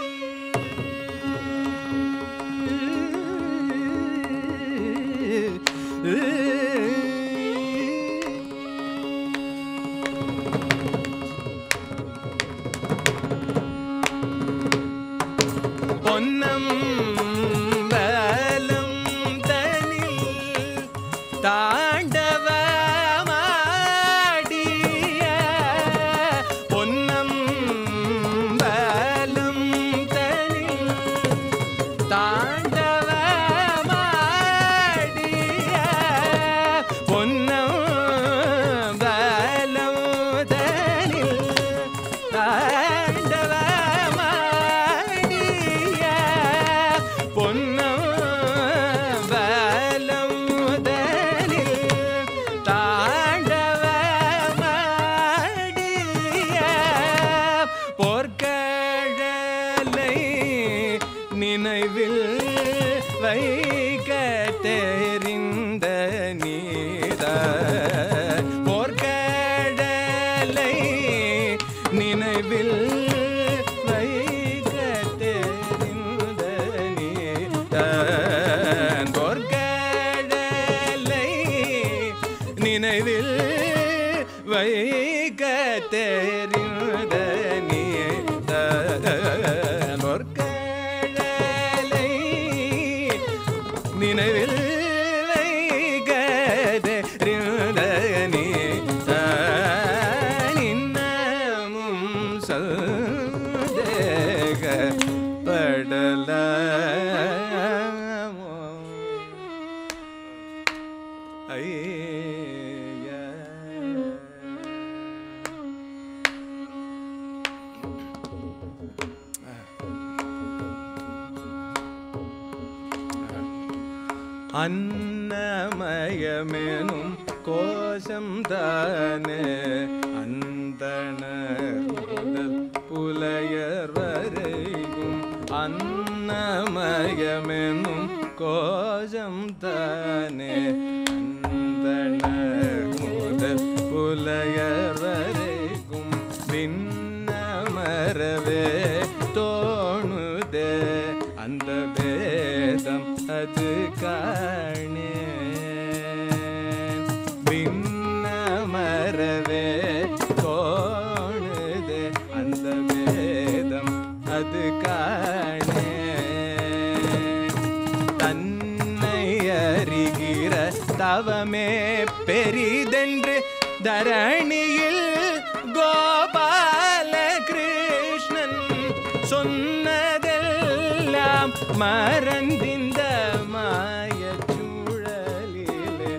பொன்னம் பலம் தனி தாண்டவமாடிய பொன்னம் பலம் தனி தாண்டவமாடிய பொன்னம் பலம் தனி தாண்டவமாடிய பொன்னம் பலம் தனி தாண்டவமாடிய பொற்கழலை நினைவில் வைக்க தெரிந்த நீதா பொற்கழலை நினைவில் வைக்க தெரிந்த நீதா பொற்கழலை நினைவில் வைக்க தெரிந்த நீதா பொற்கழலை நினைவில் வைக்க தெரிந்த நீதா இன்னமும் சந்தேகப்படலாமோ ஐயா அன்னமயமெனும் கோஷம் தானே அந்தணர் முதல் புலையர் வரைக்கும் அன்னமயமெனும் கோஷம் தானே அந்தணர் முதல் புலையர் வரைக்கும் பின்னமரவே தோணுதே அந்த பேதம் அது காணே பின்னமரவே தோணுதே அந்த பேதம் அது காணே தன்னை அறிகிற தவமே பெரிதென்று தரணியில் கோபால கிருஷ்ணன் சொன்னதெல்லாம் மறந்திந்த மாயச் சூழலிலே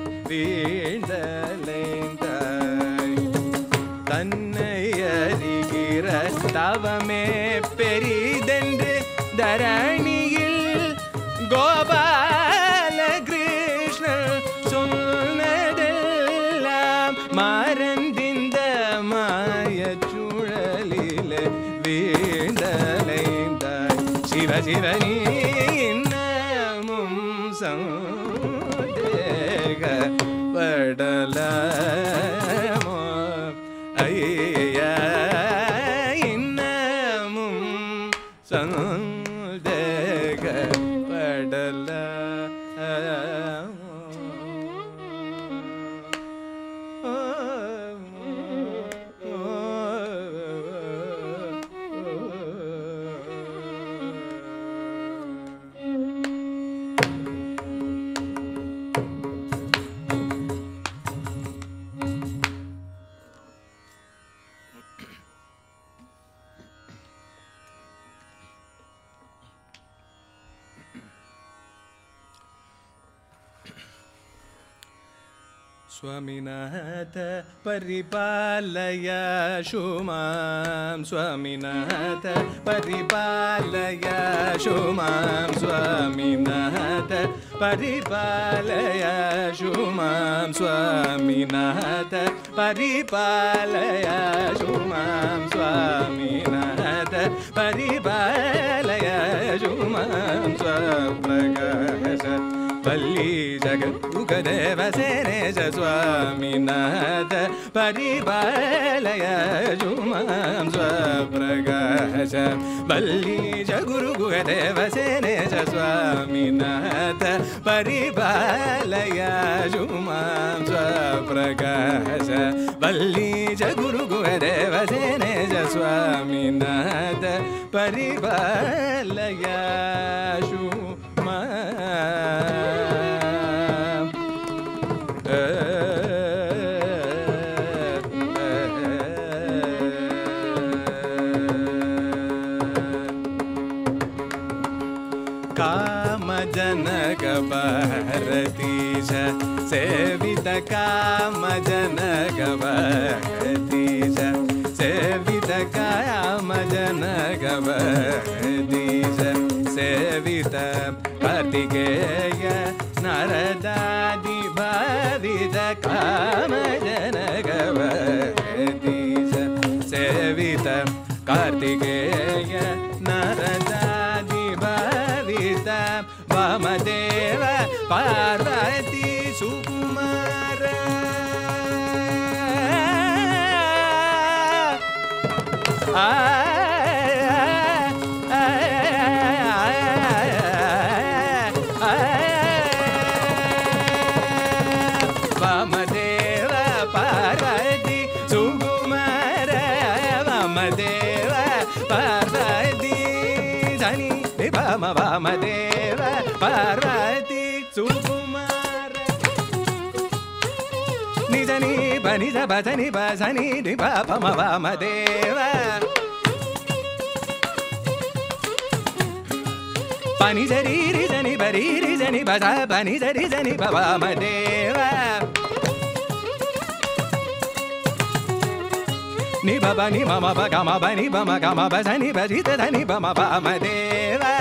வீழ்ந்தலைந்தாய் தன்னை அறிகிற தவமே பெரிதென்று தரணியில் கோபால கிருஷ்ணன் சொன்னதெல்லாம் மறந்திந்த மாயச் சூழலிலே வீழ்ந்தலைந்தாய் சிவ சிவனி இன்னமும் சந்தேகப்படலாமோ ஐயா இன்னமும் சந்தேகப்படல स्वामिनाथ परिपालय शुमां स्वामिनाथ परिपालय शुमां स्वामिनाथ परिपालय शुमां स्वामिनाथ परिपालय शुमां स्वामिनाथ परिपालय शुमां स्वप्रकाश वल्ली जगद्गुरुदेव सेनेश स्वामिनाथ परिपालय शुमां स्वप्रकाश वल्ली जगद्गुरुदेव सेनेश स्वामिनाथ परिपालय शुमां स्वप्रकाश वल्ली जगद्गुरुदेव सेनेश स्वामिनाथ परिपालय कामजनक भारतीश सेवित कामजनक भारतीश सेवित कामजनक भारतीश सेवित कार्तिकेय नारदादि भावित कामजनक भारतीश सेवित कार्तिकेय नारदादि भावित वामदेव पार्वती सुकुमार वामदेव पार्वती सुकुमार वामदेव पार्वती धनी विभम वामदेव पार्वती सुकुमार निजनी बनिज भजनी भजनी निपम Vamdev pani jari ri jani bari ri jani baja pani jari jani baba madeva ni baba ni mama ba gama ba ni bama gama ba jani bari ta dhani bama ba madeva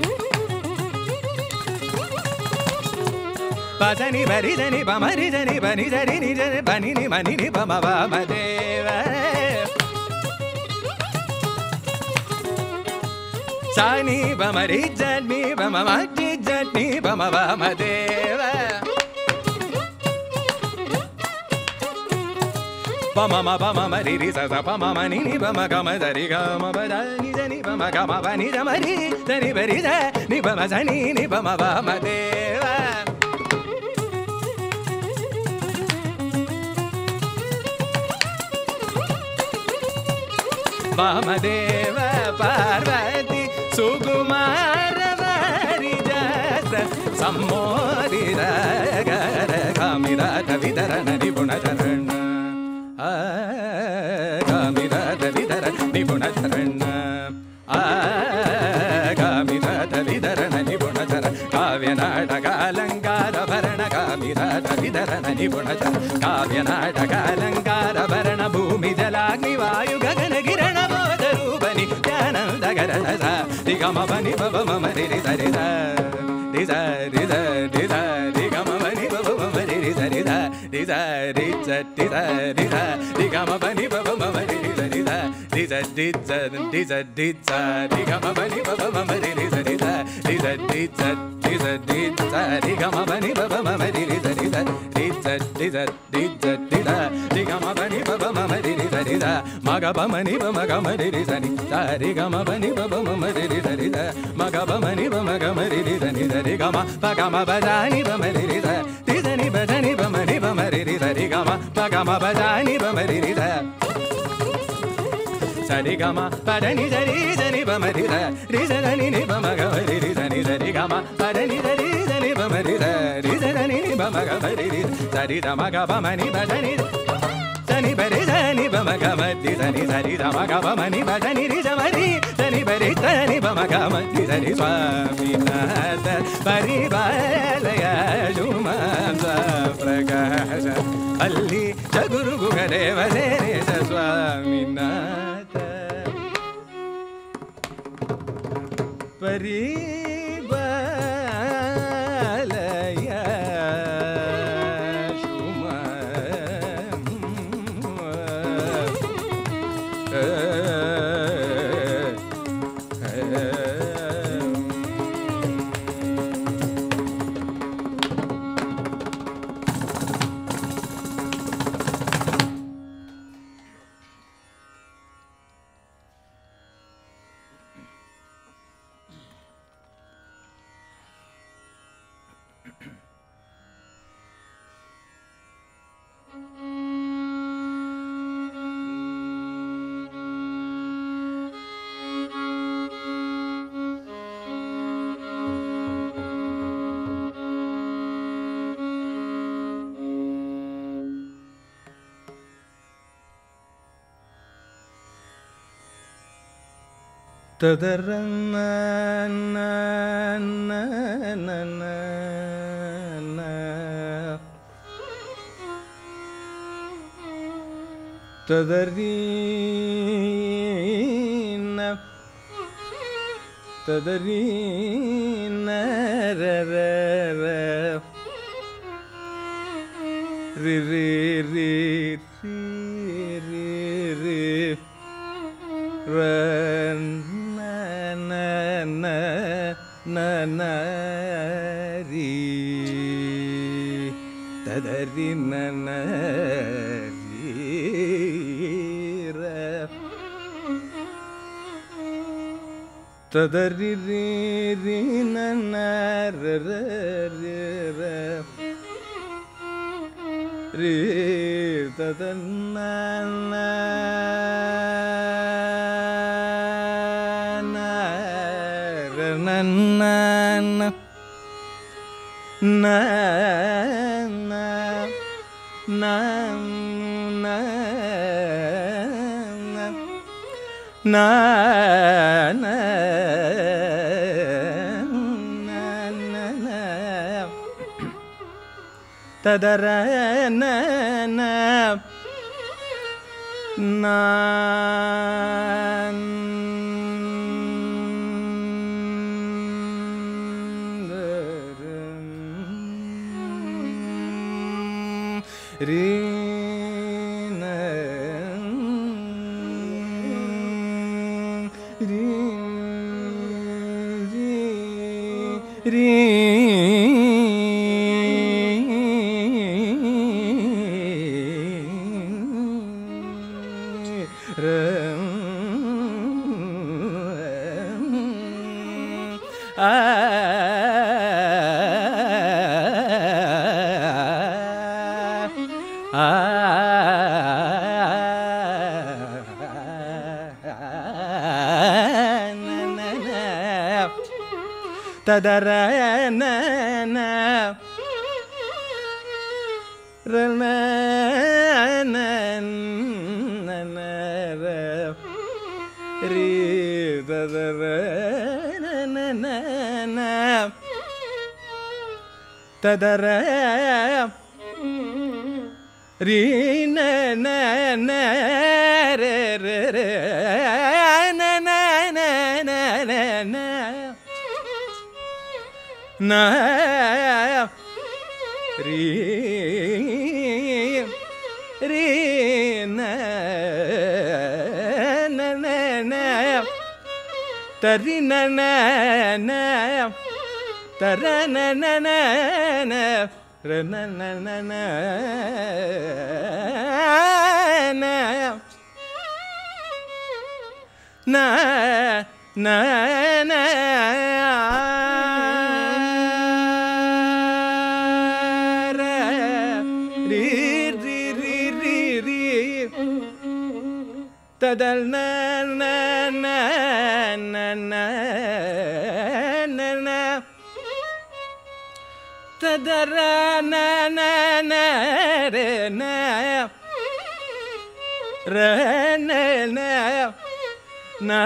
bajani bari jani bama ri jani bani jari ni jani bani ni mani ni bama ba madeva Sani bama ri jani bama mati jani bama bama deva bama ma bama mari ri sa sa bama mani ni bama gama dari gama bada ni jani bama gama bani jamari jani bari ja ni bama jani ni bama bama deva bama deva parvati सुकुमार वारिजात सम्मोदित गर कामिरात विदरण निपुण चरण कामिरात विदरण निपुण चरण कामिरात विदरण निपुण चरण काव्य नाटक अलंकार भरण कामिरात विदरण निपुण चरण काव्य नाटक अलंकार भरण भूमि जलाग्नि वायु गगन गिरण बोध रूपनि ज्ञानंद गरण सा Digama bani baba mama ri ri sa ri sa ri sa ri sa ri sa digama bani baba mama ri ri sa ri sa ri sa ri sa ri sa ri sa digama bani baba mama ri ri sa ri sa ri sa ri sa ri sa ri sa digama bani baba mama ri ri sa ri sa ri sa ri sa ri sa ri sa digama bani baba mama ri ri sa ri sa ri sa ri sa ri sa ri sa digama bani baba mama ri ri sa ri sa ma ga ba ma ni ba ma ga ma ri ri sa ni sa ri ga ma ba ni ba ba ma ma ri ri sa ri sa ma ga ba ma ni ba ma ga ma ri ri sa ni sa ri ga ma ba za ni ba ma ri ri sa ri sa ni ba za ni ba ma ni ba ma ri ri sa ri ga ma ba za ni ba ma ri ri sa sa ri ga ma pa da ni sa ni ba ma ri sa ri sa da ni ba ma ga ma ri ri sa ni sa ri ga ma pa da ni ba ma ri sa ri sa da ni ba ma ga ma ri ri sa ri da ma ga ba ma ni ba da ni sa ni ba ri sa ni ba ma ga ma ri sa ni sa ri da ma ga ba ma ni ba da ni ri sa ma ri sa ni ba ri sa ni ba ma ga ma ri sa ni Swaminatha Parivalaya Shumasa Prakasha Alli Jaguru Gugadeva Seresa Swaminatha Parivalaya Tadarana na na na na Tadarina Tadarina ra ra ra ri ri ri ri ri ra na na ri tadari na na ri ra tadari ri ri na na ra ra ri ra ri tadana na na na na na na na na tadara na na na ri na ri ri ri tadara na na ra na na na ra ri tadara na na na tadara ri na na na re re re na na na na na na ri ri na na na na tari na na na tara na na na na ra na na na na na na na na ri ri ri ri ri tadal na na na na na na na tadara na na na re na re na na na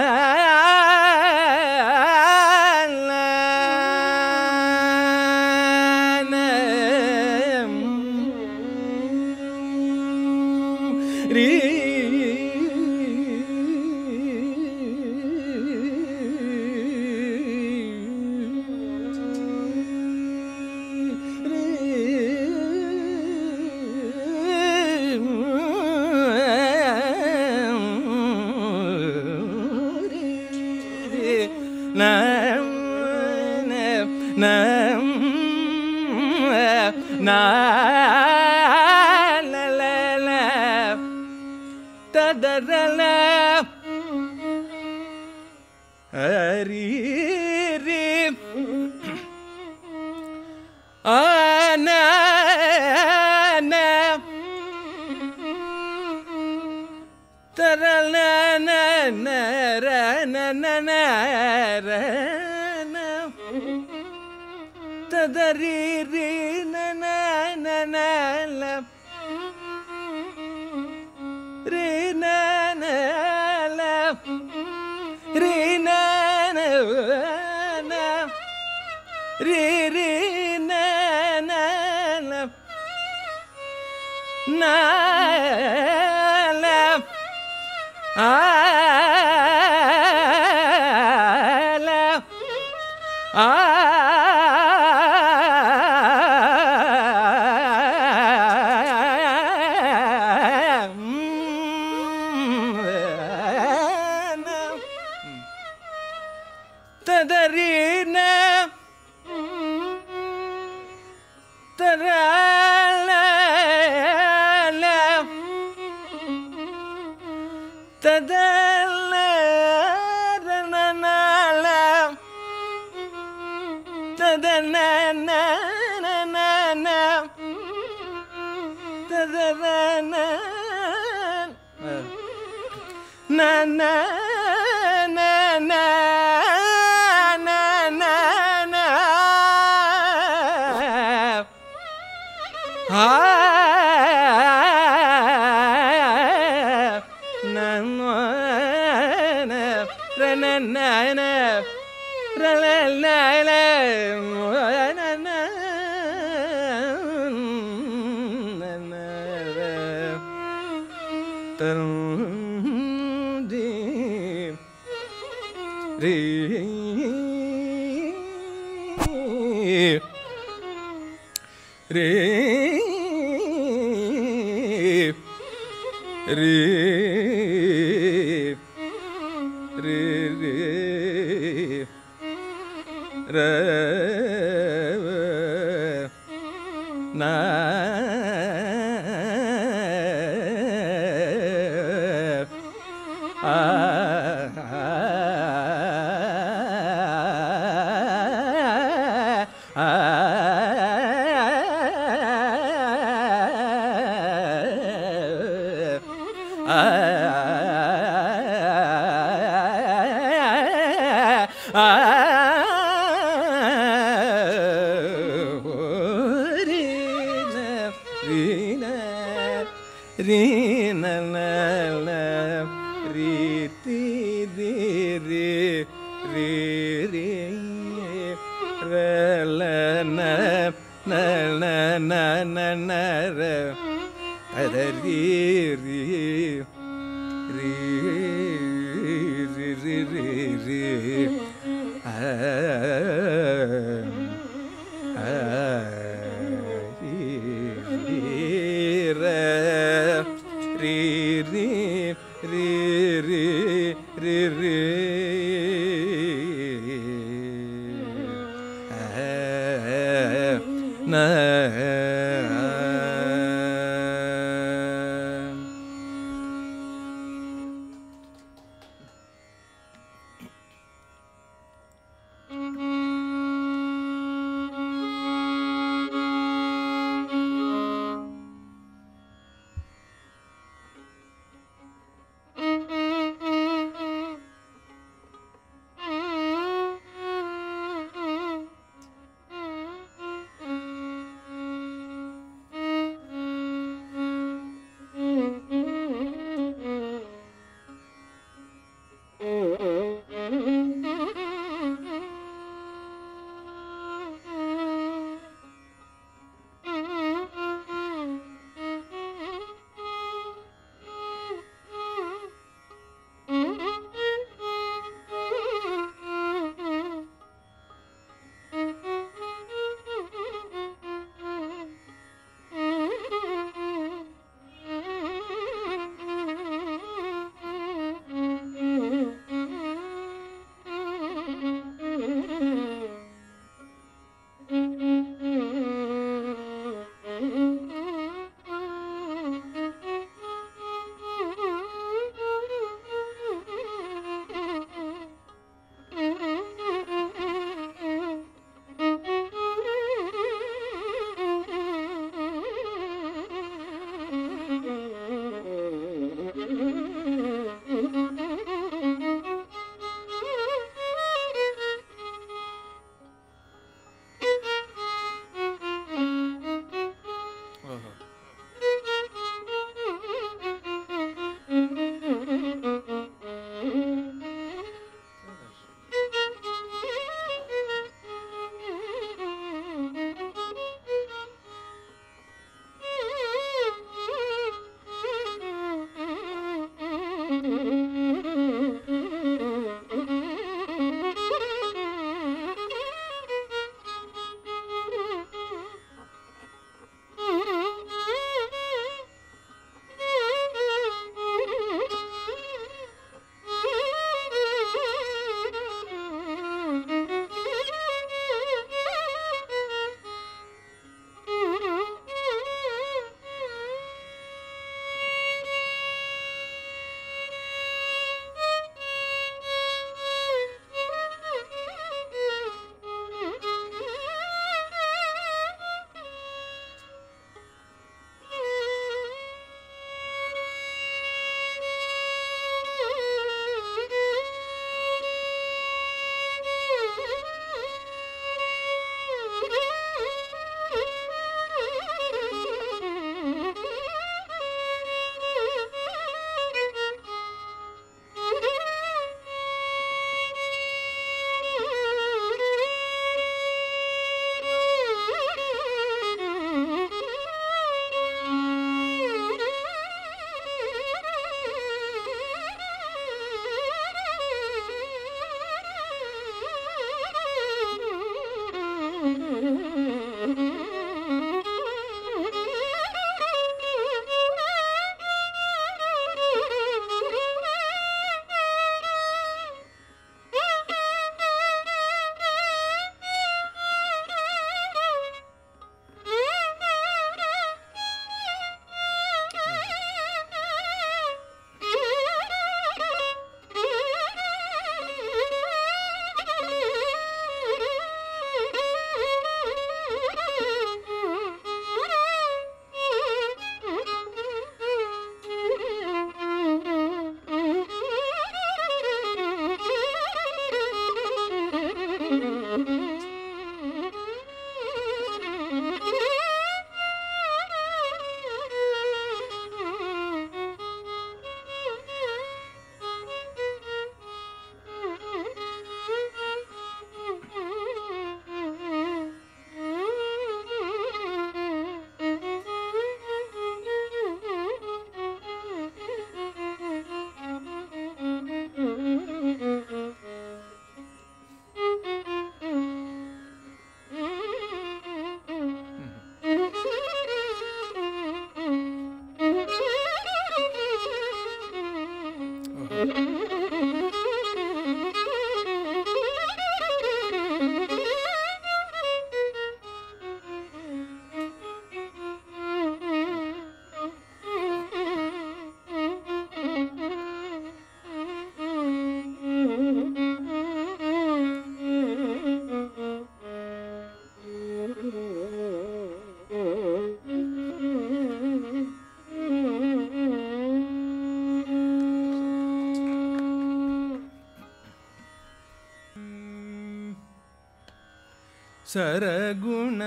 Sargun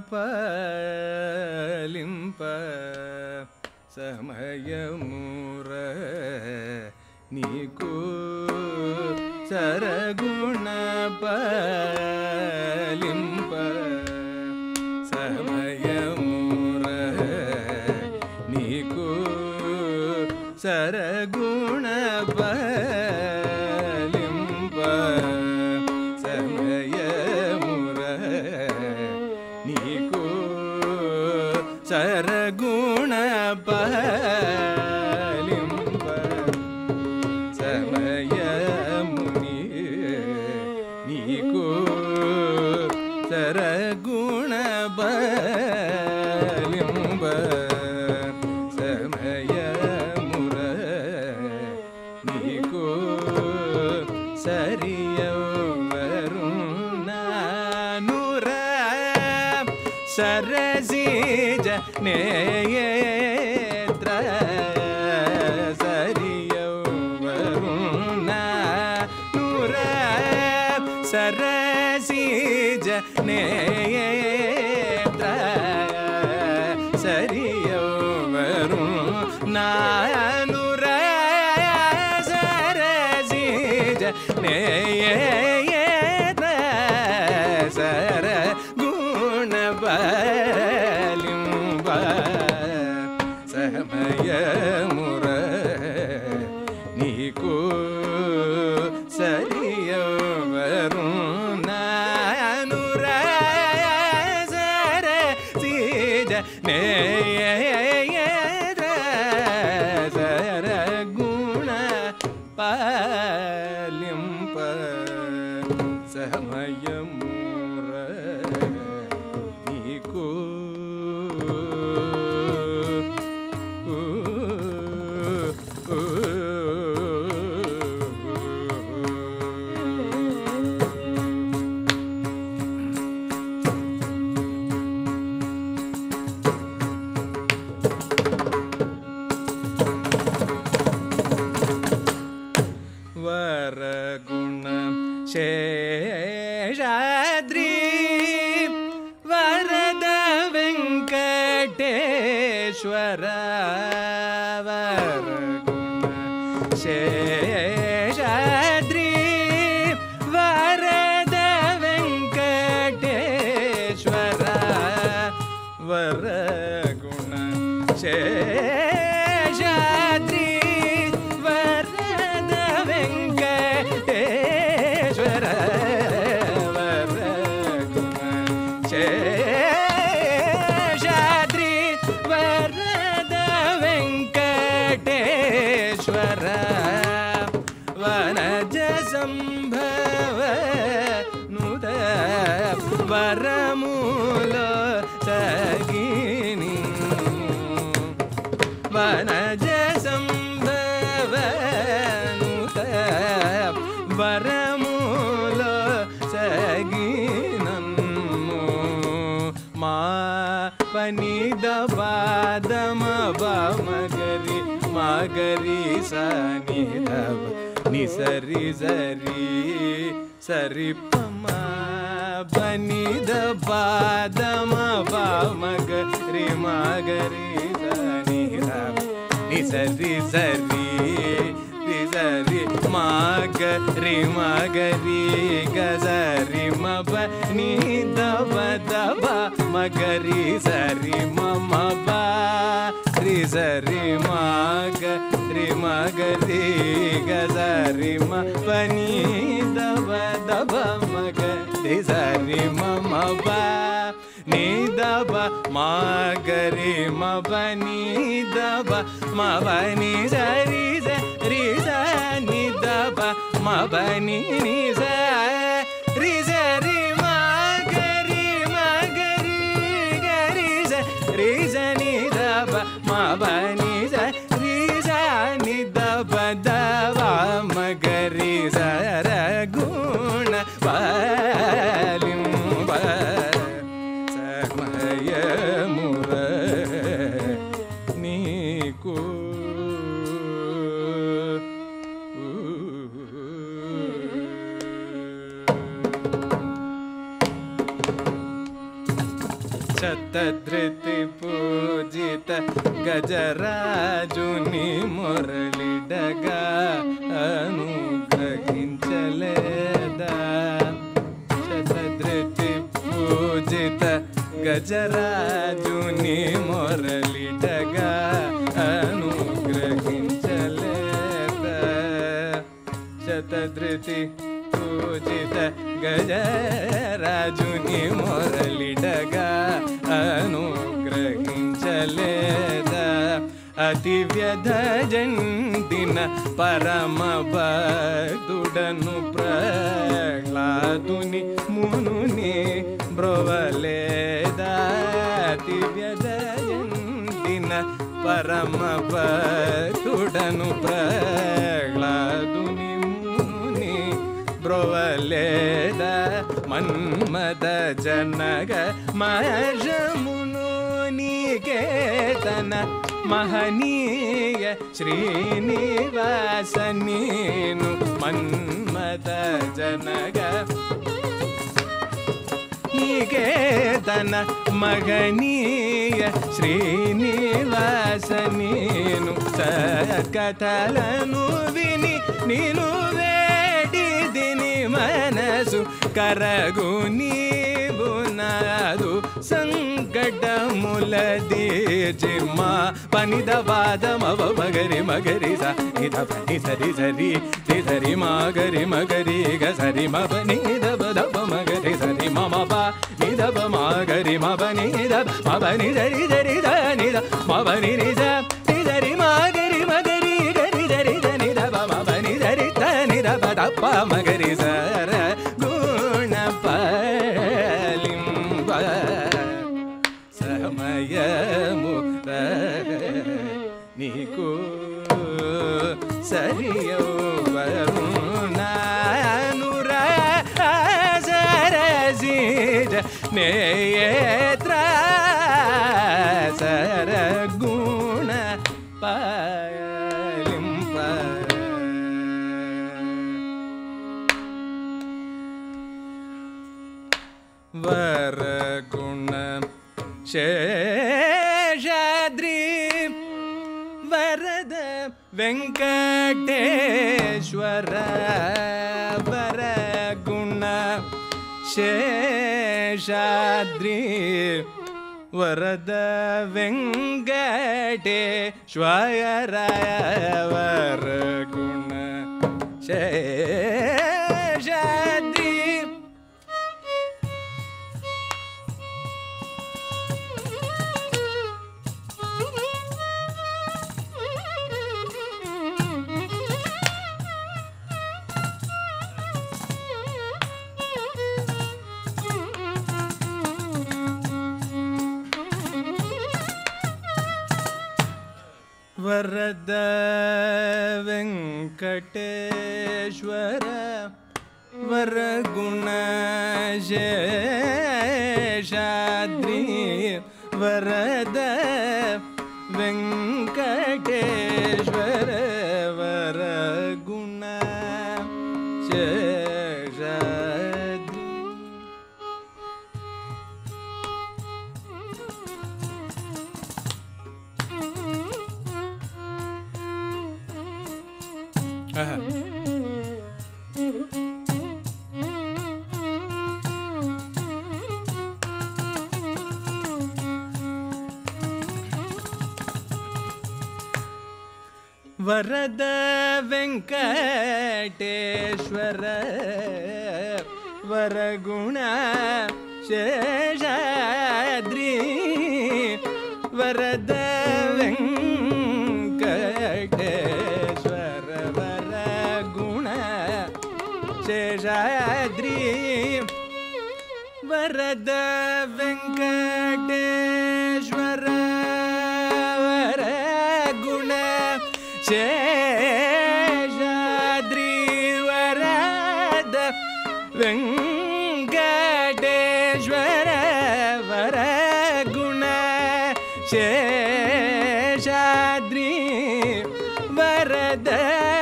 पलिंप समयमुर नीकु सरगुण पलिंप समयमुर नीकु सरगुण पलिंप सरगुण पलिंप समयमुनि नीकु सरगुण पलिंप समयमुर नीकु सरियवरुणानुर सरसीज नेत्र सरियवरुणानुर सरसीज नेत्र सरियवरुणानुर सरसीज नेत्र सरगुण पलिंप समयमुर नीकु सरियवरुणानुर सरसीज नेत्र सरगुण पलिंप समयमुर नीकु वरगुण शेषाद्रि वरद वेंकटेश्वर वरगुण शेषाद्रि वरद वेंकटेश्वर वरगुण शेषाद्रि वरद वेंकटेश्वर वरगुण వరములో సగిని వనజ సంభవనుత వరములో సగినము మా పనిద పాదమ మగరి మగరి సనిదవ నిసరి సరి సరి పమ పనిద పాదమ మగరి మగరి సనిదవ నిసరి సరి సరి మగరి మగరి గజరి మబ ని దబ దబ మగరి సరి మమ బా రి సరి మగరి మగరి గజరి మ పని దబ దబ మగరి సరి మమ బా ని దబ మగరి మబ ని దబ మబని సరి సరి ని దబ మబని ని సరి సరి మగరి మగరి గరి సరి సని దబ మబని సరి సని దబ దబ మగరి సర గుణ పాలిం సమయముర నీకు శతధృతి పూజిత గజరాజుని మురళిడగా అనుగ్రహించలేదా శతధృతి పూజిత గజరాజుని మురళిడగా అనుగ్రహించలేదా శతధృతి పూజిత గజరాజుని మురళిడగా అనుగ్రహించలేదా అతి వ్యధజండిన పరమ భక్తుడను ప్రహ్లాదుని మునుని బ్రోవలేదా అతి వ్యధజండిన పరమ భక్తుడను ప్రహ్లాదుని మునుని బ్రోవలేదా మన్మద జనగ మహజమును నీకేతన మహనీయ శ్రీనివాస నీను మన్మద జనగ నీకేతన మహనీయ శ్రీనివాస నీను సకథలను విని నీను వేడిదిని మనసు కరగు నీవు నాదు సంకటముల దీర్జిమా పనిద పాదమవ మగరి మగరి సరి పని సరి సరి సరి మగరి మగరి గ సరి మబ నిదబ దబ మగరి సరి మమ పా నిదబ మగరి మబ నిదబ మబ ని సరి సరి ద నిద మబ ని ని స సరి మగరి మగరి గరి సరి ద నిదబ మబ ని సరి ద నిదబ దప మగరి సర గుణ పలింబ సమయము నీకు సరియో వరుణానురా సరసిజ నేత్ర సరగుణ పాలింప వరగుణ శేషాద్రి వరద వెంకటేశ్వర వరగుణ శేషాద్రి వరద వెంకటేశ్వర వరగుణ శేషాద్రి ವರದ ವೆಂಕಟೇಶ್ವರ ವರಗುಣ ಶೇಷಾದ್ರಿ ವರದ ವೆಂಕಟೇಶ್ವರ ವರಗುಣ ಶೇಷಾದ್ರಿ. ವರದ ವೆಂಕಟೇಶ್ವರ ವರಗುಣ ಶೇಷಾದ್ರಿ ವರದ ವೆಂಕಟೇಶ್ವರ ವರಗುಣ ಶೇಷಾದ್ರಿ ವರದ ವೆಂಕಟೇಶ್ವರ ವರಗುಣ ಶೇಷಾದ್ರಿ ವರದ ವೆಂಕಟೇಶ್ವರ ವರಗುಣ ಶೇಷಾದ್ರಿ ವರದ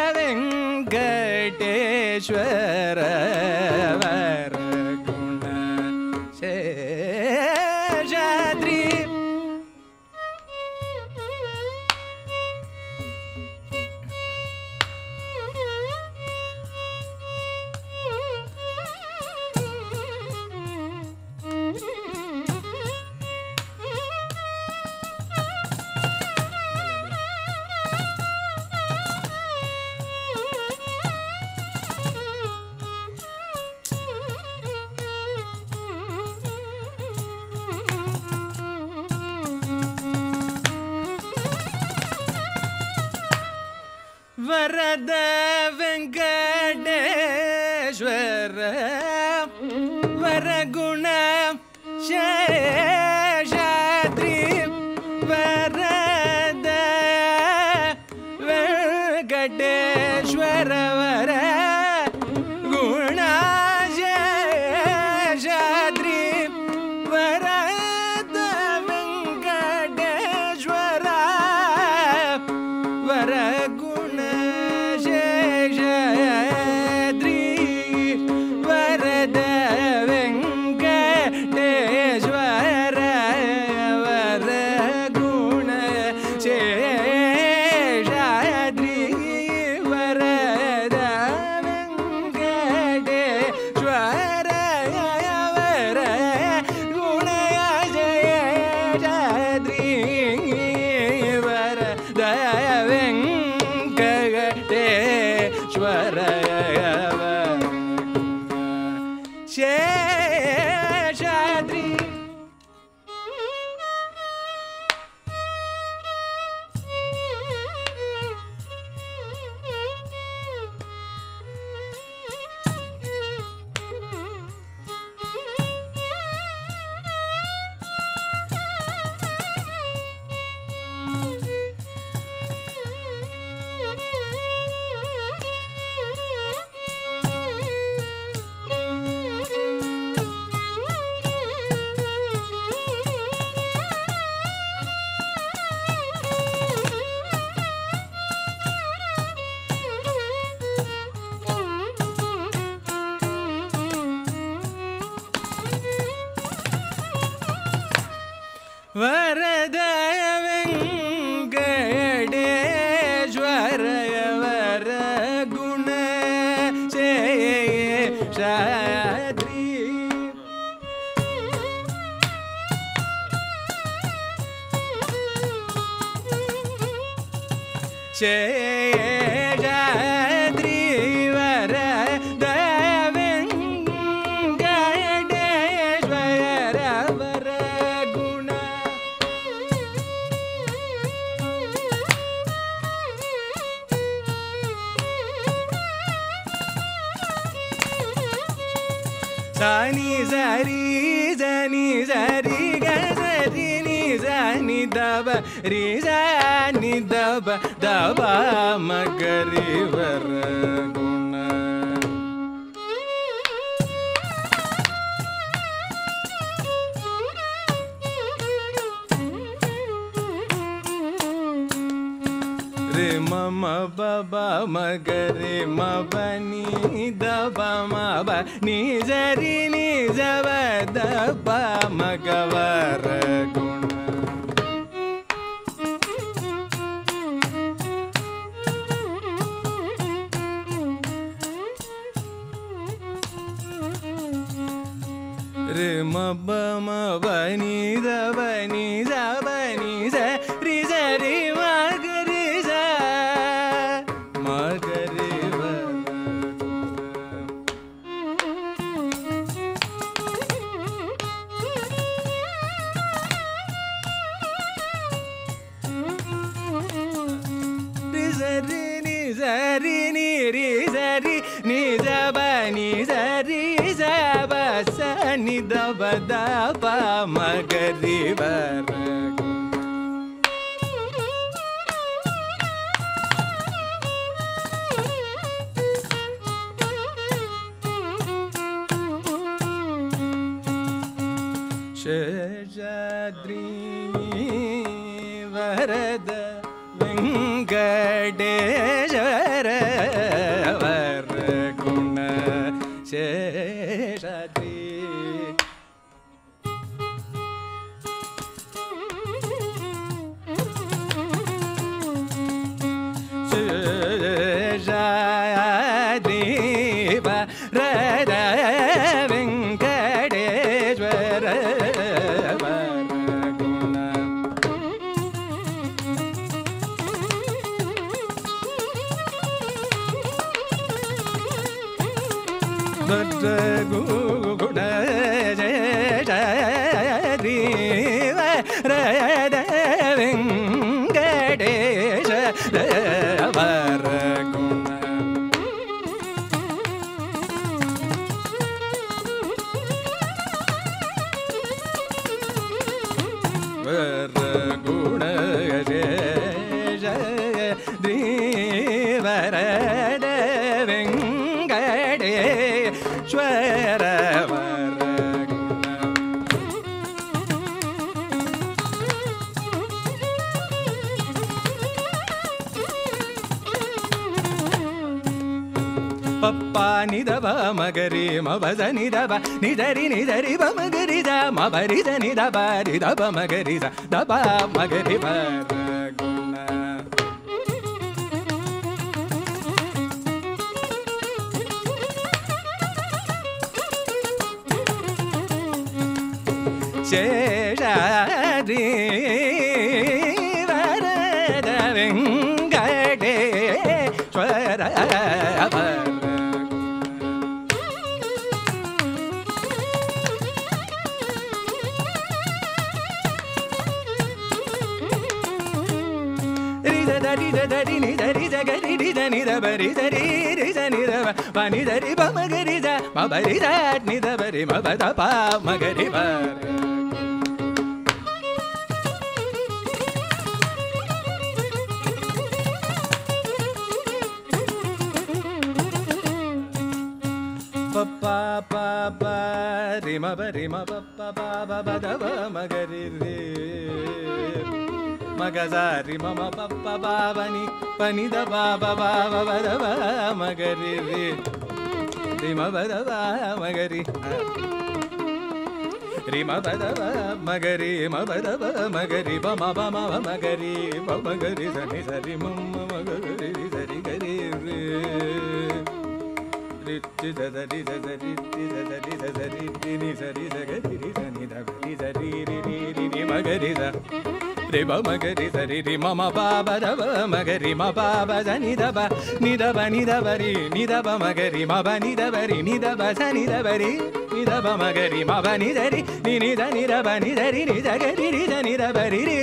ವೆಂಕಟೇಶ್ವರ ವರಗುಣ ಶೇಷಾದ್ರಿ. ವರದ ವೆಂಕಟೇಶ್ವರ ವರಗುಣ ಶೇಷಾದ್ರಿ ವರದ ವೆಂಕಟೇಶ್ವರ ವರಗುಣ ಶೇಷಾದ್ರಿ ವರದ ವೆಂಕಟೇಶ್ವರ ವರಗುಣ ಶೇಷಾದ್ರಿ ವರದ ವೆಂಕಟೇಶ್ವರ ವರಗುಣ ಶೇಷಾದ್ರಿ ವರದ ವೆಂಕಟೇಶ್ವರ ವರಗುಣ ಶೇಷಾದ್ರಿ ವರದ ವೆಂಕಟೇಶ್ವರ ಶೇಷಾದ್ರಿ. ವರದ ವೆಂಕಟೇಶ್ವರ ವರಗುಣ ಶೇಷಾದ್ರಿ ಶೇಷಾದ್ರಿ ವರದ ವೆಂಕಟೇಶ್ವರ ವರಗುಣ ಸಾನಿ ಸರಿ ಜನಿ ಸರಿ ಗ ಸರಿ ನಿ ಸನಿ daba ri sa ni daba daba magari varaguna re mama baba magare mabani daba maba ni zari ni zaba daba magavaraguna re maba mabani daba ni zaba ni za ri za ri magare za magare ri ni ri za ri ni za ba ni za ri za ba sa ni da ba da ba magari varaguna Seshadri ವರದ ವೆಂಕಟೇಶ್ವರ ವರಗುಣ ಶೇಷಾದ್ರಿ ಶೇಷಾದ್ರಿ ವರದ ವೆಂಕಟೇಶ್ವರ ಗುಣ ಜರಿ ವರದ ವೆಂಕಟೇಶ ವರಗುಣ ವರಗುಣ ಜರಿ ವರದ ವೆಂಕಟೇಶ್ವರ ಪಪ್ಪ ನಿದವ ಮಗರಿ ಮಬಜ ನಿದವ ನಿದರಿ ನಿದರಿ ಬ ಮಗರಿ ದ ಮಬರಿ ದ ನಿದಬ ನಿದಬ ಮಗರಿ ದ ದಬ ಮಗರಿ ವರಗುಣ ಶೇಷಾದ್ರಿ ವರದ Venkateshwara ri da ri ni da ri da ga ri ri da ni da ba ri da ri ri da ni da ba ni da ri ba ma ga ri da ma ba ri da ni da ba ri ma ba da pa ma ga ri ba pa pa pa pa ri ma ba pa pa ba ba da ba ma ga ri ri ಮಗಜಾರಿ ಮಮ ಪಪ್ಪ ಬಾಬನಿ ಪನಿದ ಬಾಬ ಬಾಬ ಬದವ ಮಗರಿ ರಿ ರಿಮ ಬದವ ಮಗರಿ ರಿಮ ಬದವ ಮಗರಿ ಮ ಬದವ ಮಗರಿ ಬಮ ಬಮ ಮಗರಿ ಬ ಮಗರಿ ಸನಿ ಸರಿ ಮಮ್ಮ ಮಗರಿ ಸರಿ ಗರಿ ರಿ ರಿತ್ತಿ ಸರಿ ಸರಿ ಸರಿ ಸರಿ ನಿ ಸರಿ ಸಗರಿ ಸನಿ ದರಿ ಸರಿ ರಿ ರಿ ರಿ ಮಗರಿ ಸ रे ब मगरि सरि रि मम पाप दब मगरि म पाप जनि दब नि दब रि नि दब मगरि म ब नि दब रि नि दब सनि दब रि नि दब मगरि म ब नि दरि नि नि द नि दब नि दरि नि द गरि रि द नि दब रि रि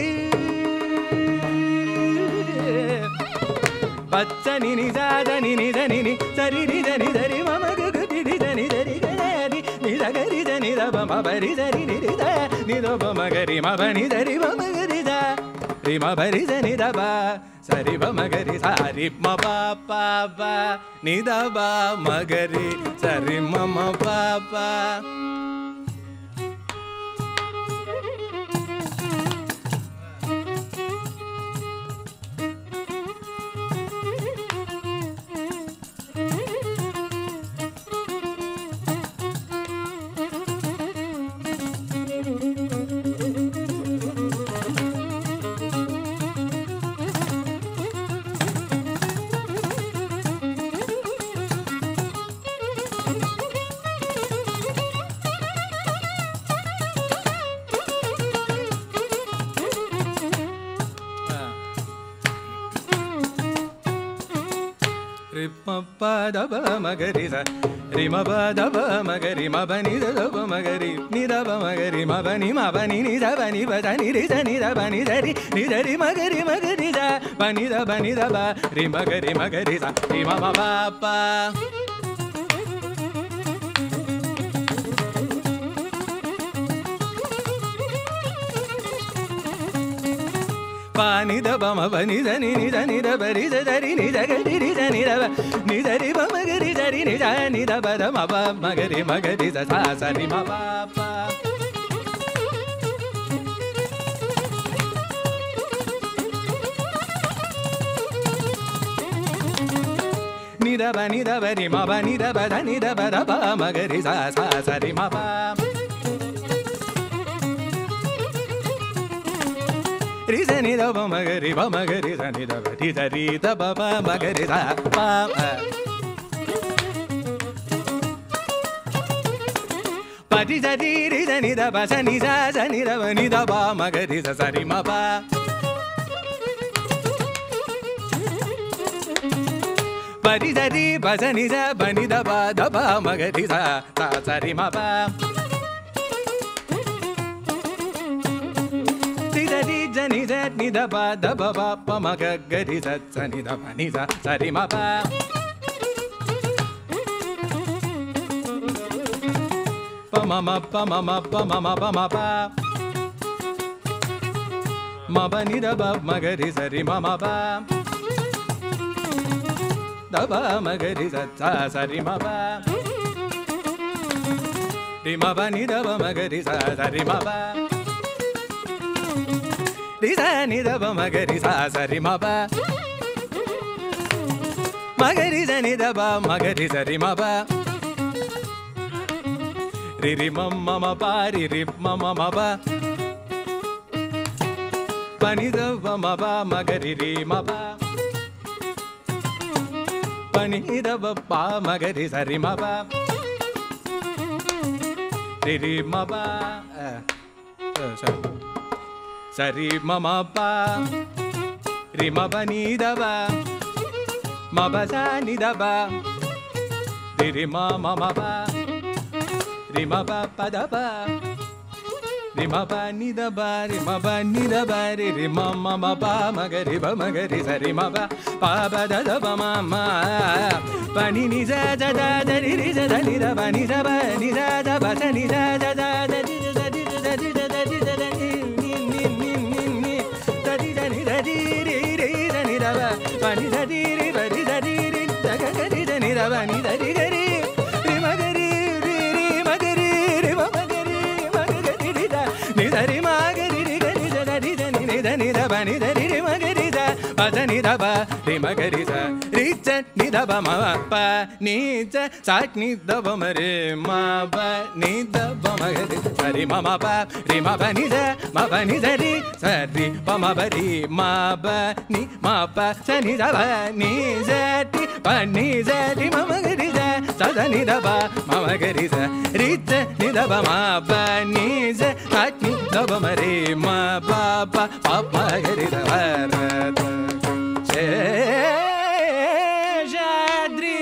बच्च नि द नि द नि नि सरि रि द नि दरि म मग ग रि द नि दरि ग रि नि द da ga ri da ni da ba ma ba ri da ri ni da ni da ba ma ga ri ma ba ni da ri ba ma ga ri da ri ma ba ri da ni da ba sa ri ba ma ga ri sa ri ma ba pa ba ni da ba ma ga ri sa ri ma ma pa pa. Pa da ba ma ga ri sa ri ma ba da ba ma ga ri ma ba ni da ba ma ga ri ni da ba ma ga ri ma ba ni ni da ba ni ba da ni ri da ni da ba ni da ri ma ga ri da ba ni da ba ri ma ga ri sa ri ma ma ba pa. Pa ni da ba ma ba ni da ba ri da ri ni da ga ri da ni da ba ni da ri ba ma ga ri da ri ni da ni da ba da ma ba ma ga ri sa sa ni ma ba pa. Ni da ba ri ma ba ni da ba da ba ma ga ri sa sa ri ma ba. Ri sa ni da ba ma ga ri sa ni da ba ri da ba ba ma ga ri sa pa pa ri sa ni da ba sa ni da ba ni da ba ma ga ri sa ri ma pa. Pa ri ba sa ni ba ni da ba ma ga ri sa ri ma pa. Ni da ni da ba pa ma ga ga ri sa ni da ba ni sa ri ma pa. Pa ma ma pa ma ma pa ma ma pa ma pa ma ba ni da ba ma ga ri sa ri ma ma pa da ba ma ga ri sa ri ma pa ri ma ba ni da ba ma ga ri sa ri ma pa. Ri sa ni da ba ma ga ri sa ri ma pa ma ga ri sa ni da ba ma ga ri sa ri ma pa ri ri ma ma ma pa ri ma ma ma pa pa ni da ba ma ga ri ma pa pa ni da ba pa ma ga ri sa ri ma pa ri ma pa sa ri ma ma pa ri ma ba ni da ba ma ba sa ni da ba ri ma ma ma pa ri ma ba pa da ba ri ma ba ni da ba ri ma ba ni da ba ri ma ma ma pa ma ga ri sa ri ma ba pa ba da ba ma ma pa ni za da da ri za da ni da ba ni za ba ni za da ba sa ni za da da ri za di da di da di da ni pa ni da di ri ba ri da di ri da ga ga ri da ni da ba ni da ri ga ri ri ma ga ri ri ma ga ri ma ga ri ma ga ri ri da ni da ri ma ga ri ri ga ni da ri da ni da ba ni da ri ri ma ga ri da pa da ni da ba ri ma ga ri sa ri cha ni da ba ma pa ni cha sa ni da ba ma re ma ba ni da ba ma ga ri sa ri ma ma pa ri ma ba ni ri sa ri pa ma ba ri ma ba ni ma pa sa ni da ba ni za ti pa ni za ti ma ma ga ri sa da ni da ba ma ma ga ri sa ri cha ni da ba ma ba ni za sa ni da ba ma re ma ba pa pa ma ga ri sa va ra ta Jadri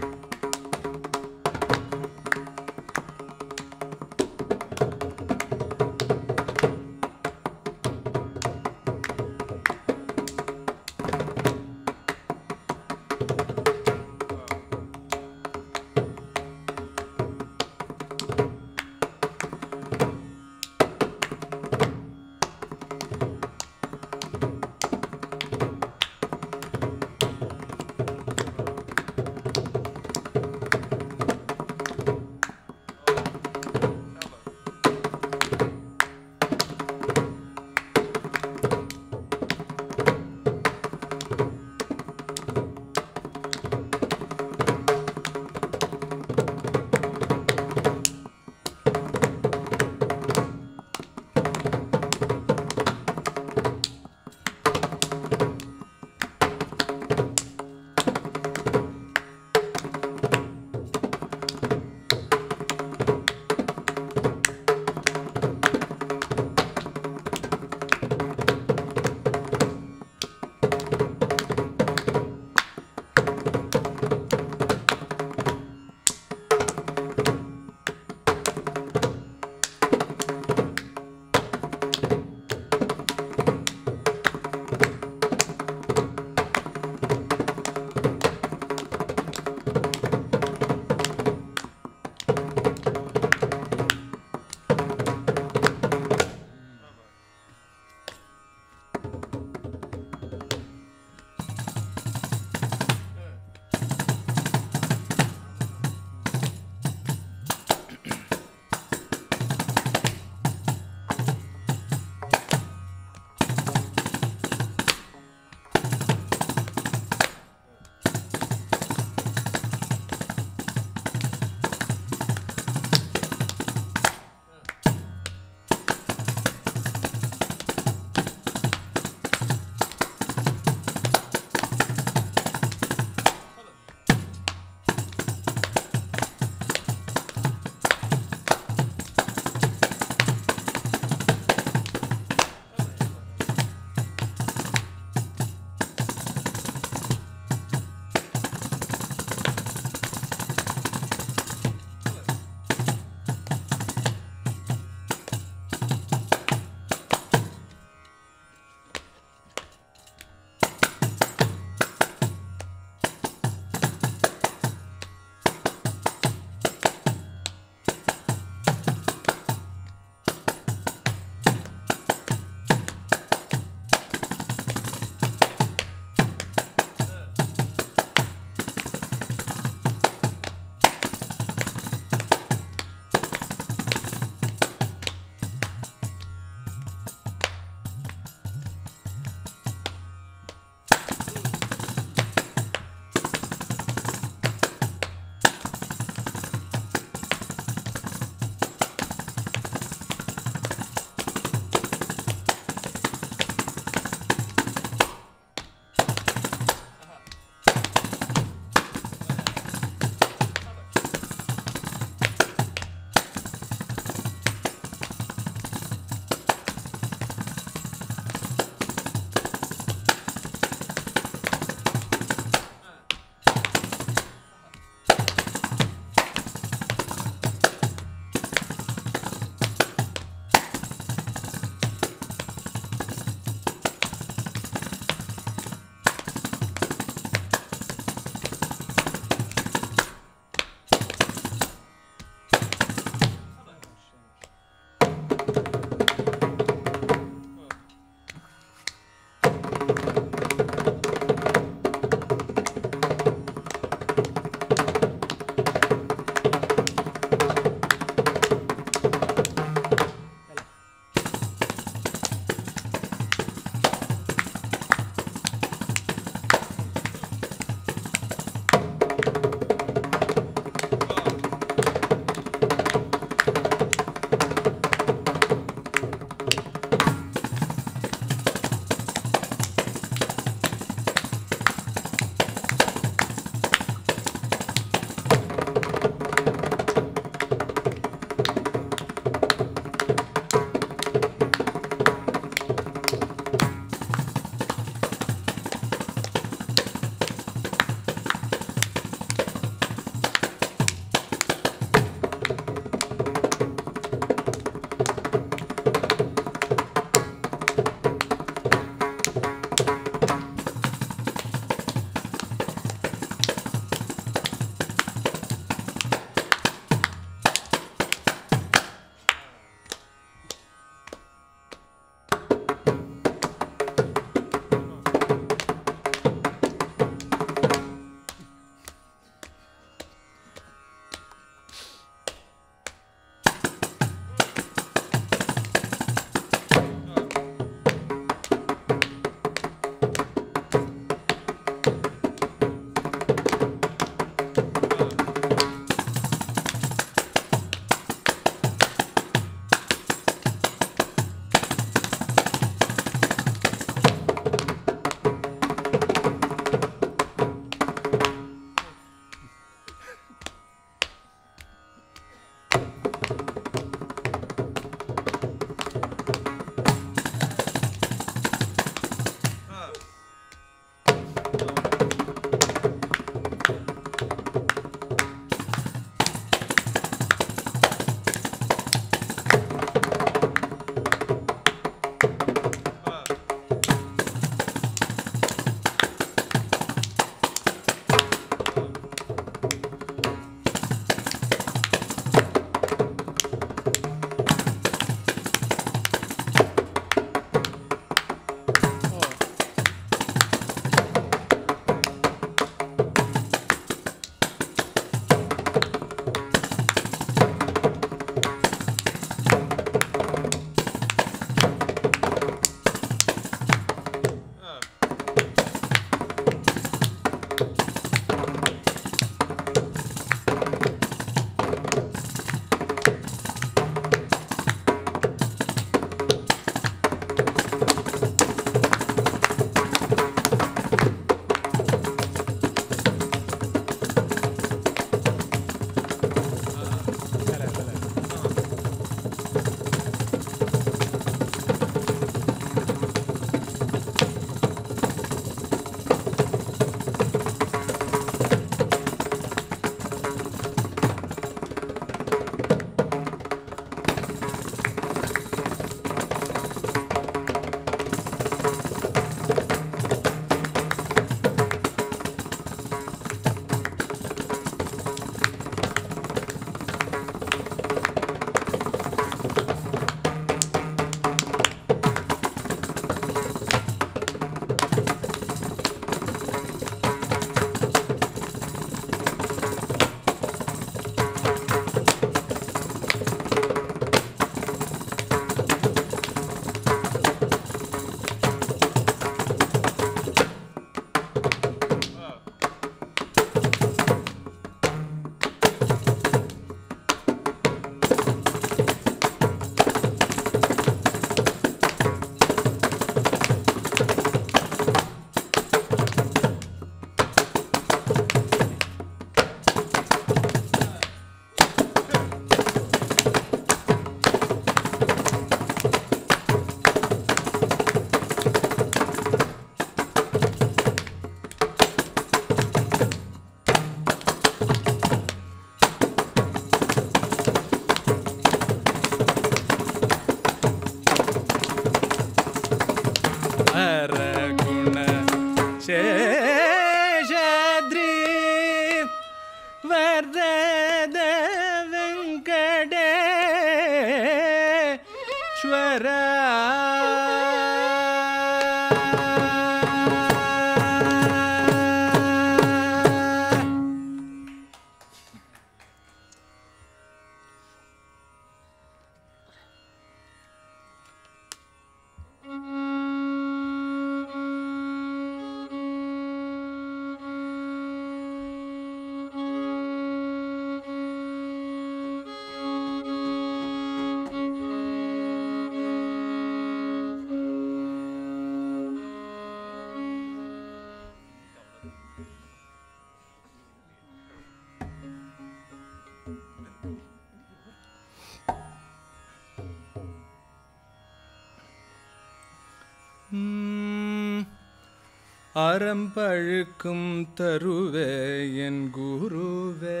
அறம்பழுக்கும் தருவே என் குருவே,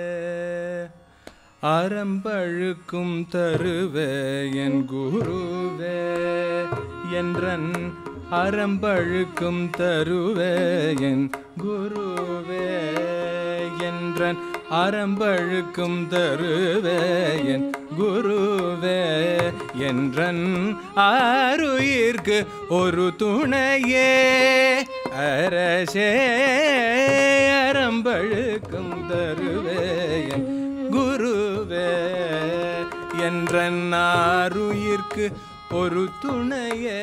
அறம்பழுக்கும் தருவே என் குருவே என்றன் அறம்பழுக்கும் தருவே என் குருவே என்றன் அறம்பழுக்கும் தருவே என் குருவே என்றன் ஆருயிர்க்கு ஒரு துணையே அரசே அறம்பழுக்கும் தருவே என் குருவே என்றன் ஆருயிர்க்கு ஒரு துணையே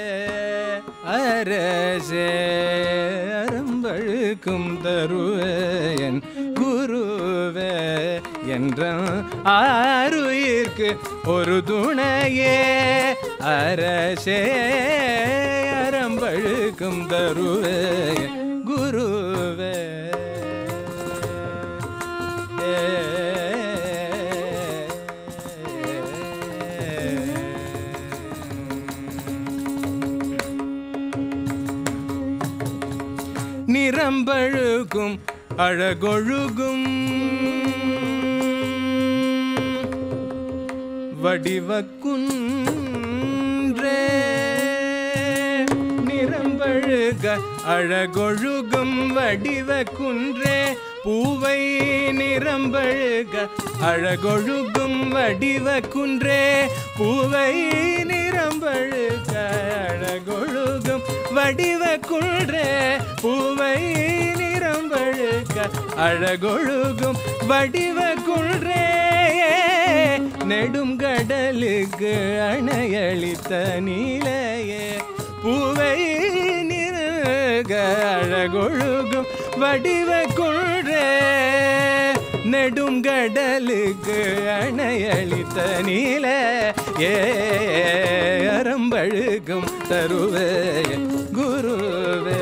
அரசே அறம்பழுக்கும் தருவே என் குருவே என்றன் ஆருயிர்க்கு ஒரு துணையே அரசே அறம்பழுக்கும் தருவே குருவே. நிரம்பழுக்கும் அழகொழுகும் வடிவக்குன்றே, நிரம்பழுக அழகொழுகும் வடிவக்குன்றே பூவை நிரம்பழுக அழகொழுகும் வடிவக்குன்றே பூவை நிரம்பழுக அழகொழுகும் வடிவக்குன்றே பூவை நிரம்பழுக அழகொழுகும் வடிவக்குன்றே நெடுங்கடலுக்கு அணையளித்த நீலையே பூவை நிறக அழகொழுகும் வடிவக்குன்றே நெடுங்கடலுக்கு அணையளித்த நீல அறம்பழுக்கும் தருவே குருவே.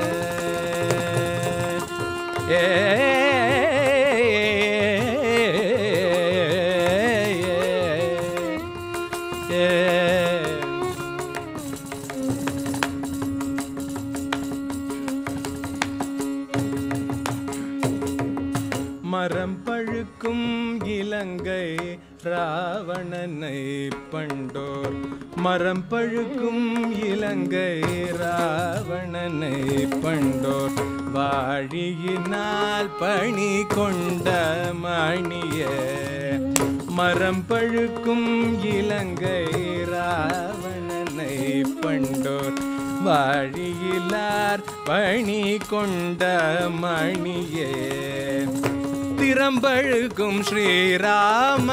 மரம் பழுக்கும் இலங்கை ராவணனை பண்டோர், மரம் பழுக்கும் இலங்கை ராவணனை பண்டோர் வாழியினால் பணி கொண்ட மணியே, மரம் பழுக்கும் இலங்கை ராவணனை பண்டோர் வாழியிலார் பணி கொண்ட மணியே திறம்பழுக்கும் ஸ்ரீராம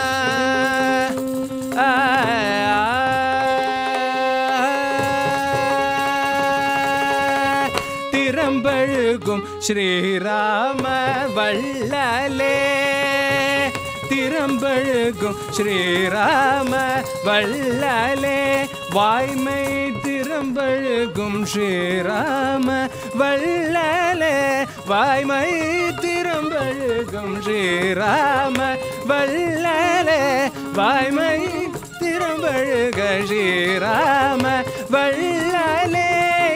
திறம்பழுக்கும் ஸ்ரீராம வள்ளலே, திறம்பழுக்கும் ஸ்ரீராம வள்ளலே வாய்மை திறம்பழுக்கும் ஸ்ரீராம வள்ளலே வாய்மை திறம்பழுக்கும் ஸ்ரீராம வள்ளலே வாய்மை திறம்பழுக ஸ்ரீராம வள்ளலே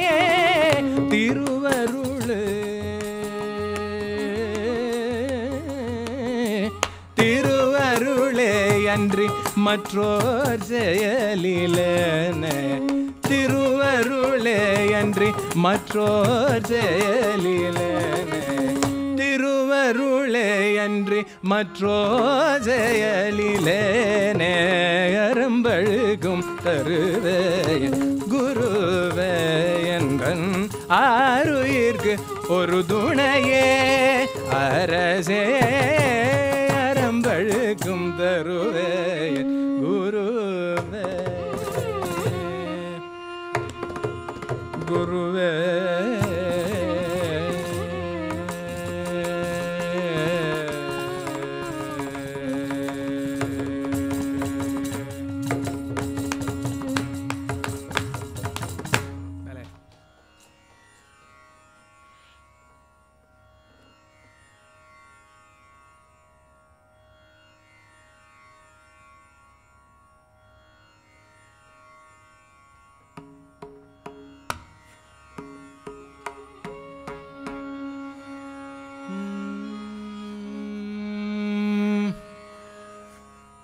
திருவருளே திருவருளே அன்றி மற்றோர் செயலிலேனே, திருவருளே அன்றி மற்றோர் செயலிலேனே, திருவருளே அன்றி மற்றோர் செயலிலேனே அறம்பழுக்கும் தருவே குருவே என்றன் ஆருயிர்க்கு ஒரு துணையே அரசே அறம்பழுக்கும் தருவே குருவே குருவே.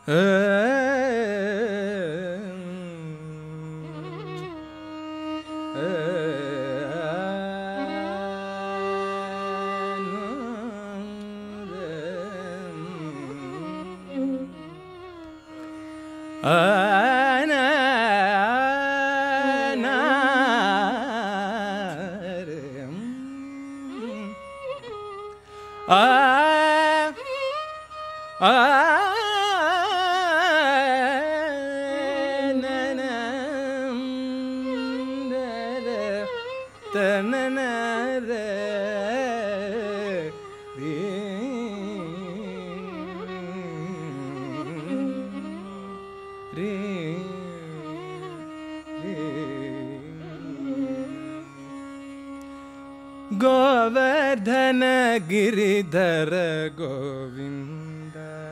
गोवर्धन गिरिधर गोविंद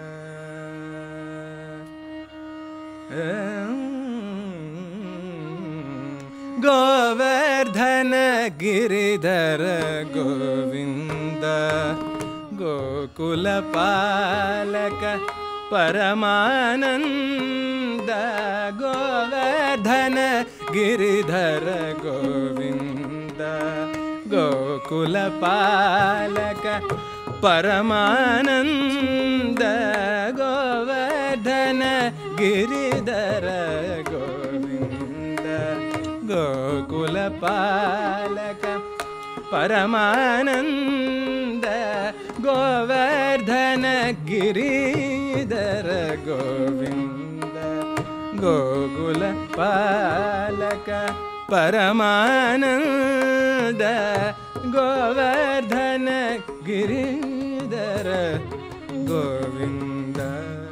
गोवर्धन गिरिधर गोविंद गोकुल पालक परमानंद गोवर्धन गिरिधर गोविंद गोकुल पालक परमानंद गोवर्धन गिरिधर गोविंद गोकुल पालक परमानंद गोवर्धन गिरिधर गोविंद गोकुल पालक परमानंद गोवर्धन गिरिधर गोविंद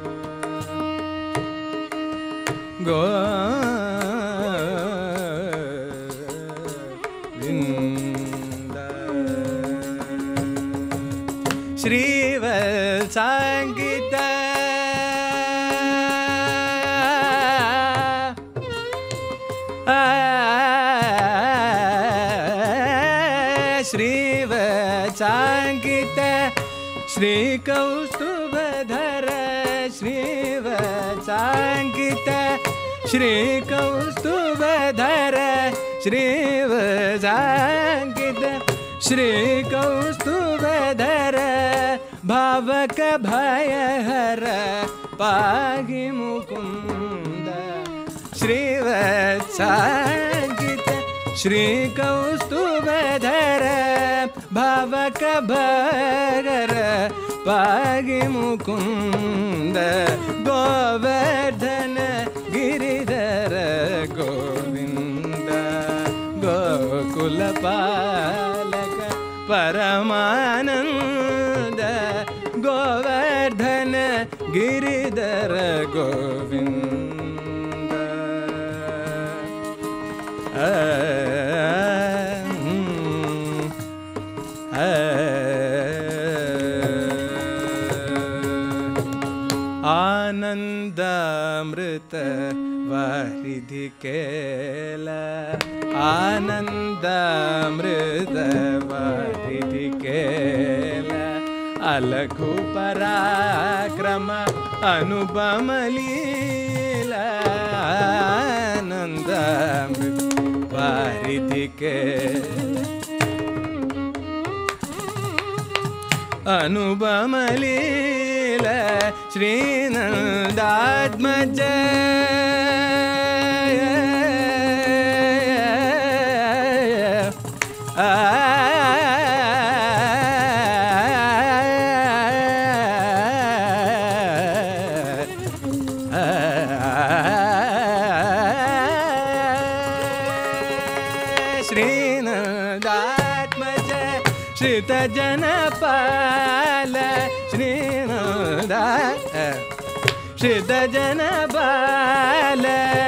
गोविंद श्रीवत्सांगित श्रीवत्सांगित श्रीकौस्तुभधर श्रीवत्सांगित श्रीकौस्तुभधर श्रीवत्सांगित श्रीकौस्तुभधर भावक भयहर पाहि मुकुंद श्रीवत्सांगित श्रीकौस्तुभधर भावक भयहर पाहि मुकुंद गोवर्धन गिरिधर गोविंद गोकुल पालक परमानंद गोवर्धन गिरिधर गोविंद आनंदामृत वारिधि केला आनंदामृत वारिधि केला अलघु पराक्रम अनुपम लीला आनंदामृत वारिधि केला अनुपम लीला श्रीनंदात्मज श्रीनंदात्मज श्रित जनपाल श्रीनंदा श्रित जनपाल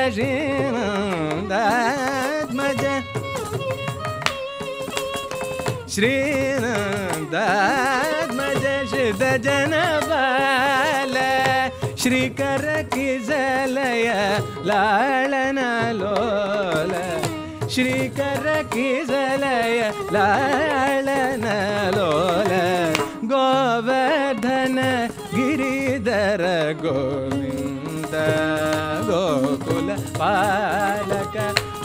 श्रीनंदात्मज श्रीनंदात्मज श्रित जनपाल श्रीकर किजलय लालन लोल श्रीकर किजलय लालन लोल गोवर्धन ಗಿರಿಧರ ಗೋವಿಂದ ಗೋಕುಲ ಪಾಲಕ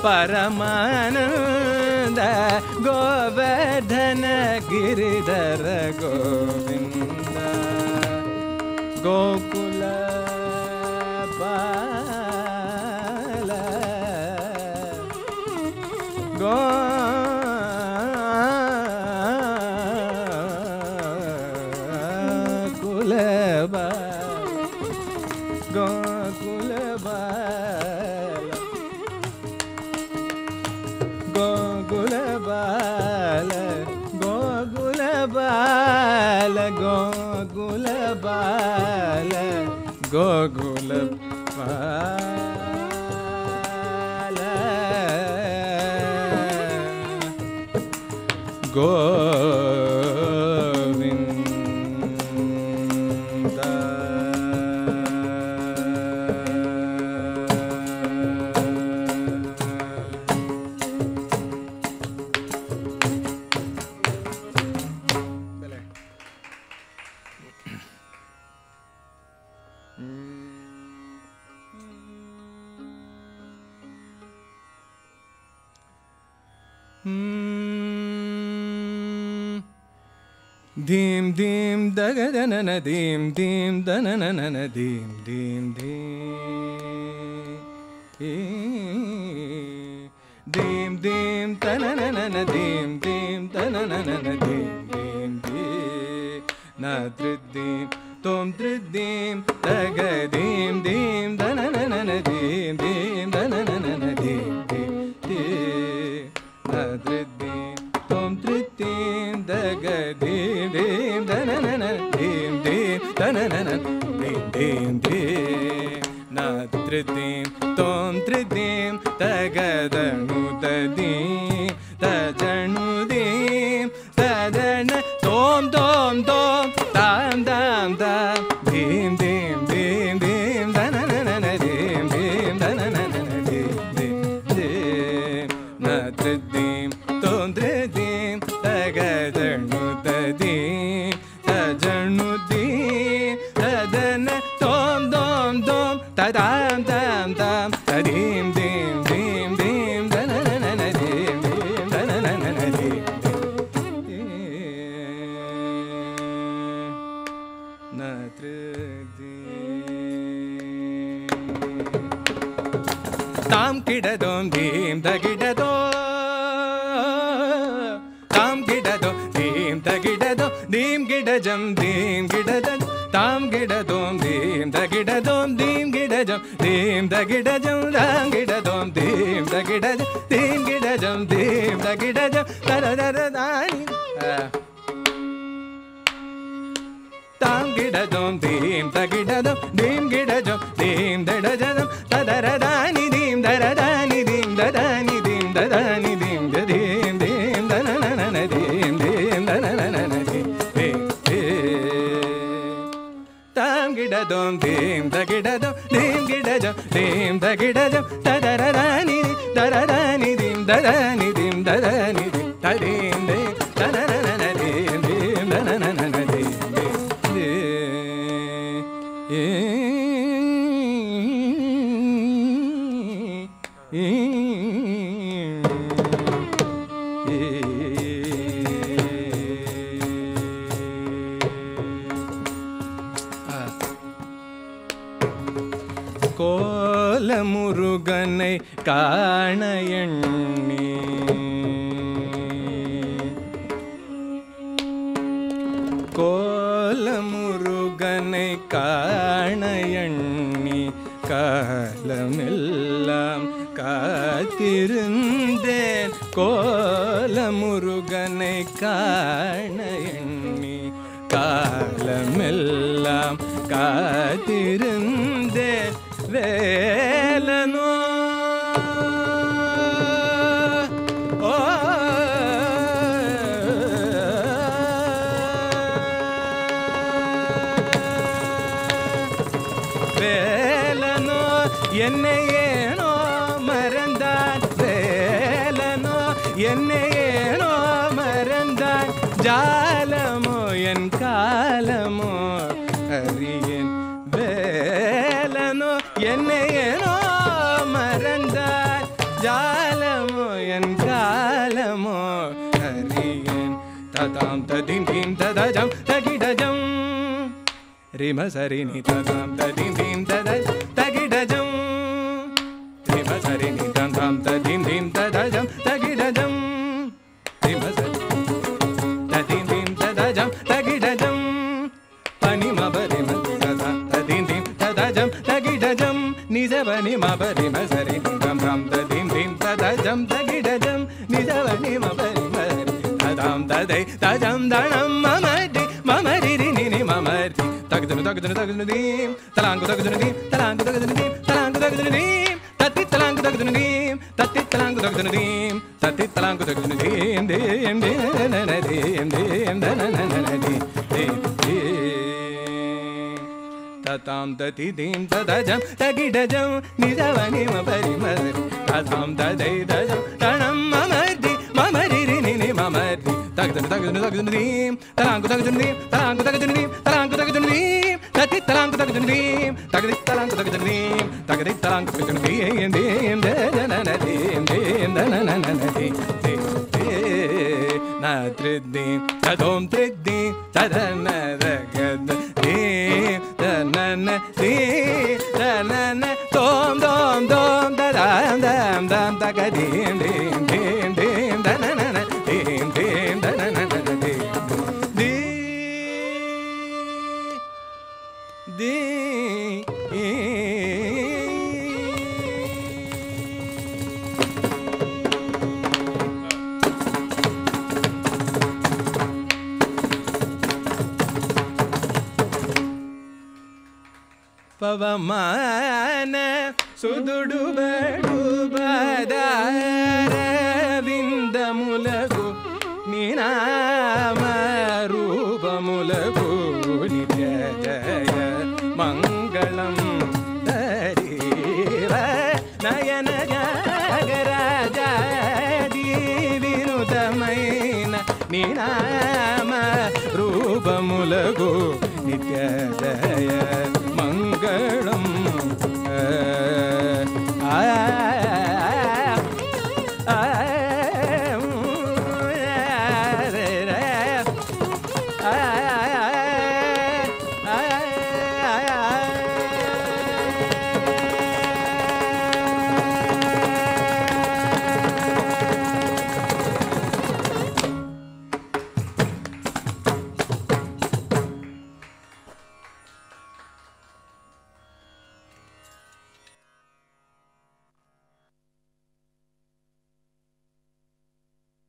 ಪರಮಾನಂದ ಗೋವರ್ಧನ ಗಿರಿಧರ ಗೋವಿಂದ ಗೋಕುಲ ಪಾಲ ಗೋಕುಲ ಗೋಕುಲ ಬಾಲ ಗೋಕುಲ ಬಾಲ ಗೋಕುಲ ಬಾಲ ಗೋಕುಲ ಬಾಲ ಗೋಕುಲ ಬಾಲ ಗೋವಿಂದ ಧೀಂ ಧೀಂ ದಗದನನ ಧೀಂ ಧೀಂ ದನನನ ಧೀಂ ಧೀಂ ಧೀಂ ಧೀಂ ತನನನ ಧೀಂ ಧೀಂ ತನನನ ಧೀಂ ಧೀಂ ನೃದ್ದೀಂ ತೋಂ ಧೃದ್ದೀಂ ತಗ ಧೀಂ ಧೀಂ ದನನನ ಧೀಂ ಧೀಂ ದನನನ ಧೀಂ ಧೀಂ ನೃದ್ದೀಂ ತೋಂ ಧೃದ್ದೀಂ ದಗ ಧೀಂ ಧೀಂ ದನನನ ಧೀಂ ಧೀಂ ದನನನ ಧೀಂ ಧೀಂ ನೃದ್ದೀಂ ತೋಂ ಧೃದ್ದೀಂ ತಗದನು ತದೀಂ ತಜನು ದೀಂ ತದನ ತೋಂ ತೋಂ ತೋಂ ತಾಂ ತಾಂ ತಾಂ ಧೀಂ ಧೀಂ ಧೀಂ ಧೀಂ ದನನನ ಧೀಂ ಧೀಂ ದನನನ ಧೀಂ ಧೀಂ ಧೀಂ ನೃದ್ದೀಂ ತೋಂ ಧೃದ್ದೀಂ ತಗದನು ತದೀಂ ತಜನು ದೀಂ ತದನ ತೋಂ ತೋಂ ತೋಂ ತದಾಂ ತಾಂ ತಾಂ ತದೀಂ ಧೀಂ ಧೀಂ ಧೀಂ ದನನನ ಧೀಂ ಧೀಂ ದನನನ ಧೀಂ ತಾಂ ಕಿಡದೋಂ ಧೀಂ ದಗಿಡದೋ ತಾಂ ಗಿಡದೋ ಧೀಂ ದಗಿಡದೋ ಧೀಂ ಗಿಡಜಂ ಧೀಂ ಗಿಡದ ತಾಂ ಗಿಡದೋಂ ಧೀಂ ದಗಿಡದೋಂ ಧೀಂ ಗಿಡಜಂ ಧೀಂ ದಗಿಡಜಂ ತಾಂ ಗಿಡದೋಂ ಧೀಂ ದಗಿಡಜಂ ಧೀಂ ಗಿಡಜಂ ಧೀಂ ದಗಿಡಜಂ ತರದರದಾನಿ ತಾಂ ಗಿಡದೋಂ ಧೀಂ ದಗಿಡದೋಂ ಧೀಂ ಗಿಡಜಂ ಧೀಂ ದಡಜಂ ತದರದಾನಿ ಧೀಂ ದರದಾನಿ ಧೀಂ ದದಾನಿ ಧೀಂ ದದಾನಿ ಧೀಂ ಧೀಂ ಧೀಂ ದನನನ ಧೀಂ ಧೀಂ ದನನನ ಧೀಂ ತಾಂ ಗಿಡದೋಂ ಧೀಂ ದಗಿಡದೋಂ ಧೀಂ ಗಿಡಜಂ ಧೀಂ ದಗಿಡಜಂ ತದರದಾನಿ ದರದಾನಿ ಧೀಂ ದದಾನಿ ಧೀಂ ದದಾನಿ ಧೀಂ ತದೀಂ ಧೀಂ ದನನನ ಧೀಂ ಧೀಂ ದನನನ ಧೀಂ கோல முருகனை காண எண்ணி கோல முருகனை காண எண்ணி காலமெல்லாம் காத்திருந்தேன் கோல முருகனை காண எண்ணி காலமெல்லாம் காத்திருந்தேன் வேலனோ வேலனோ என்னை ஏனோ மறந்தான் வேலனோ என்னை ஏனோ மறந்தான் ஜாலமோ என் காலமோ அறியேன் வேலனோ என்னையேனோ மறந்தார் ஜாலமோ என் காலமோ அறியேன் ததாம் ததிம் தீம் ததஜம் தகிடஜம் ரிம சரினி ததாம் ததிம் தீம் ததஜம் தகிடஜம் ரிம சரினி ததாம் ததிம் தீம் ததஜம் தகிடஜம் ரிம சரினி ததிம் தீம் ததஜம் தகிடஜம் பனி மபரிம ததாம் ததிம் தீம் ததஜம் தகிடஜம் நிஜவனி மபரிம சரினி ததாம் ததிம் தீம் ததஜம் தகிடஜம் நிஜவனி மபரிம ததாம் ததை தஜம் தனம் மமதி மமரிரி நினி மமதி தகதனு தகதனு தகதனு தீம் தலாங்கு தகதனு தீம் தலாங்கு தகதனு தீம் தலாங்கு தகதனு தீம் தத்தி தலாங்கு தகதனு தீம் தத்தி தலாங்கு தகதனு தீம் தத்தி தலாங்கு தகதனு தீம் தீம் தீம் தீம் தீம் ததாம் ததி தீம் ததஜம் தகிடஜம் நிஜவனி மபரிமரி ததாம் ததை தஜம் தனம் மமதி மமரிரி நினி மமதி தகதனு தகதனு தகதனு தீம் தலாங்கு தகதனு தீம் தலாங்கு தகதனு தீம் தலாங்கு தகதனு தீம் தத்தி தலாங்கு தகதனு தீம் தகதி தலாங்கு தகதனு தீம் தகதி தலாங்கு தகதனு தீம் தீம் தனனதி தீம் தனனனதி நாத்ரிதி ததோம் த்ரிதி ததனதகத தீம் தனனதி தனன தோம் தோம் தோம் ததாம் தாம் தாம் தகதீம் தீம் தீம் தீம் தனனன தீம் தீம் தனனனதி தி ಪವಮಾನ ಸುದುಡುಬಡುಬದಾರವಿಂದ ಮುಲಗು ನಿನಾಮ ರೂಪಮುಲಗು ನಿತ್ಯ ಜಯ ಮಂಗಳಂ ತರೀವ ನಯನ ಜಾಗರಾಜಾದಿ ವಿನುತಮೈನ ನಿನಾಮ ರೂಪಮುಲಗು ನಿತ್ಯ ಜಯ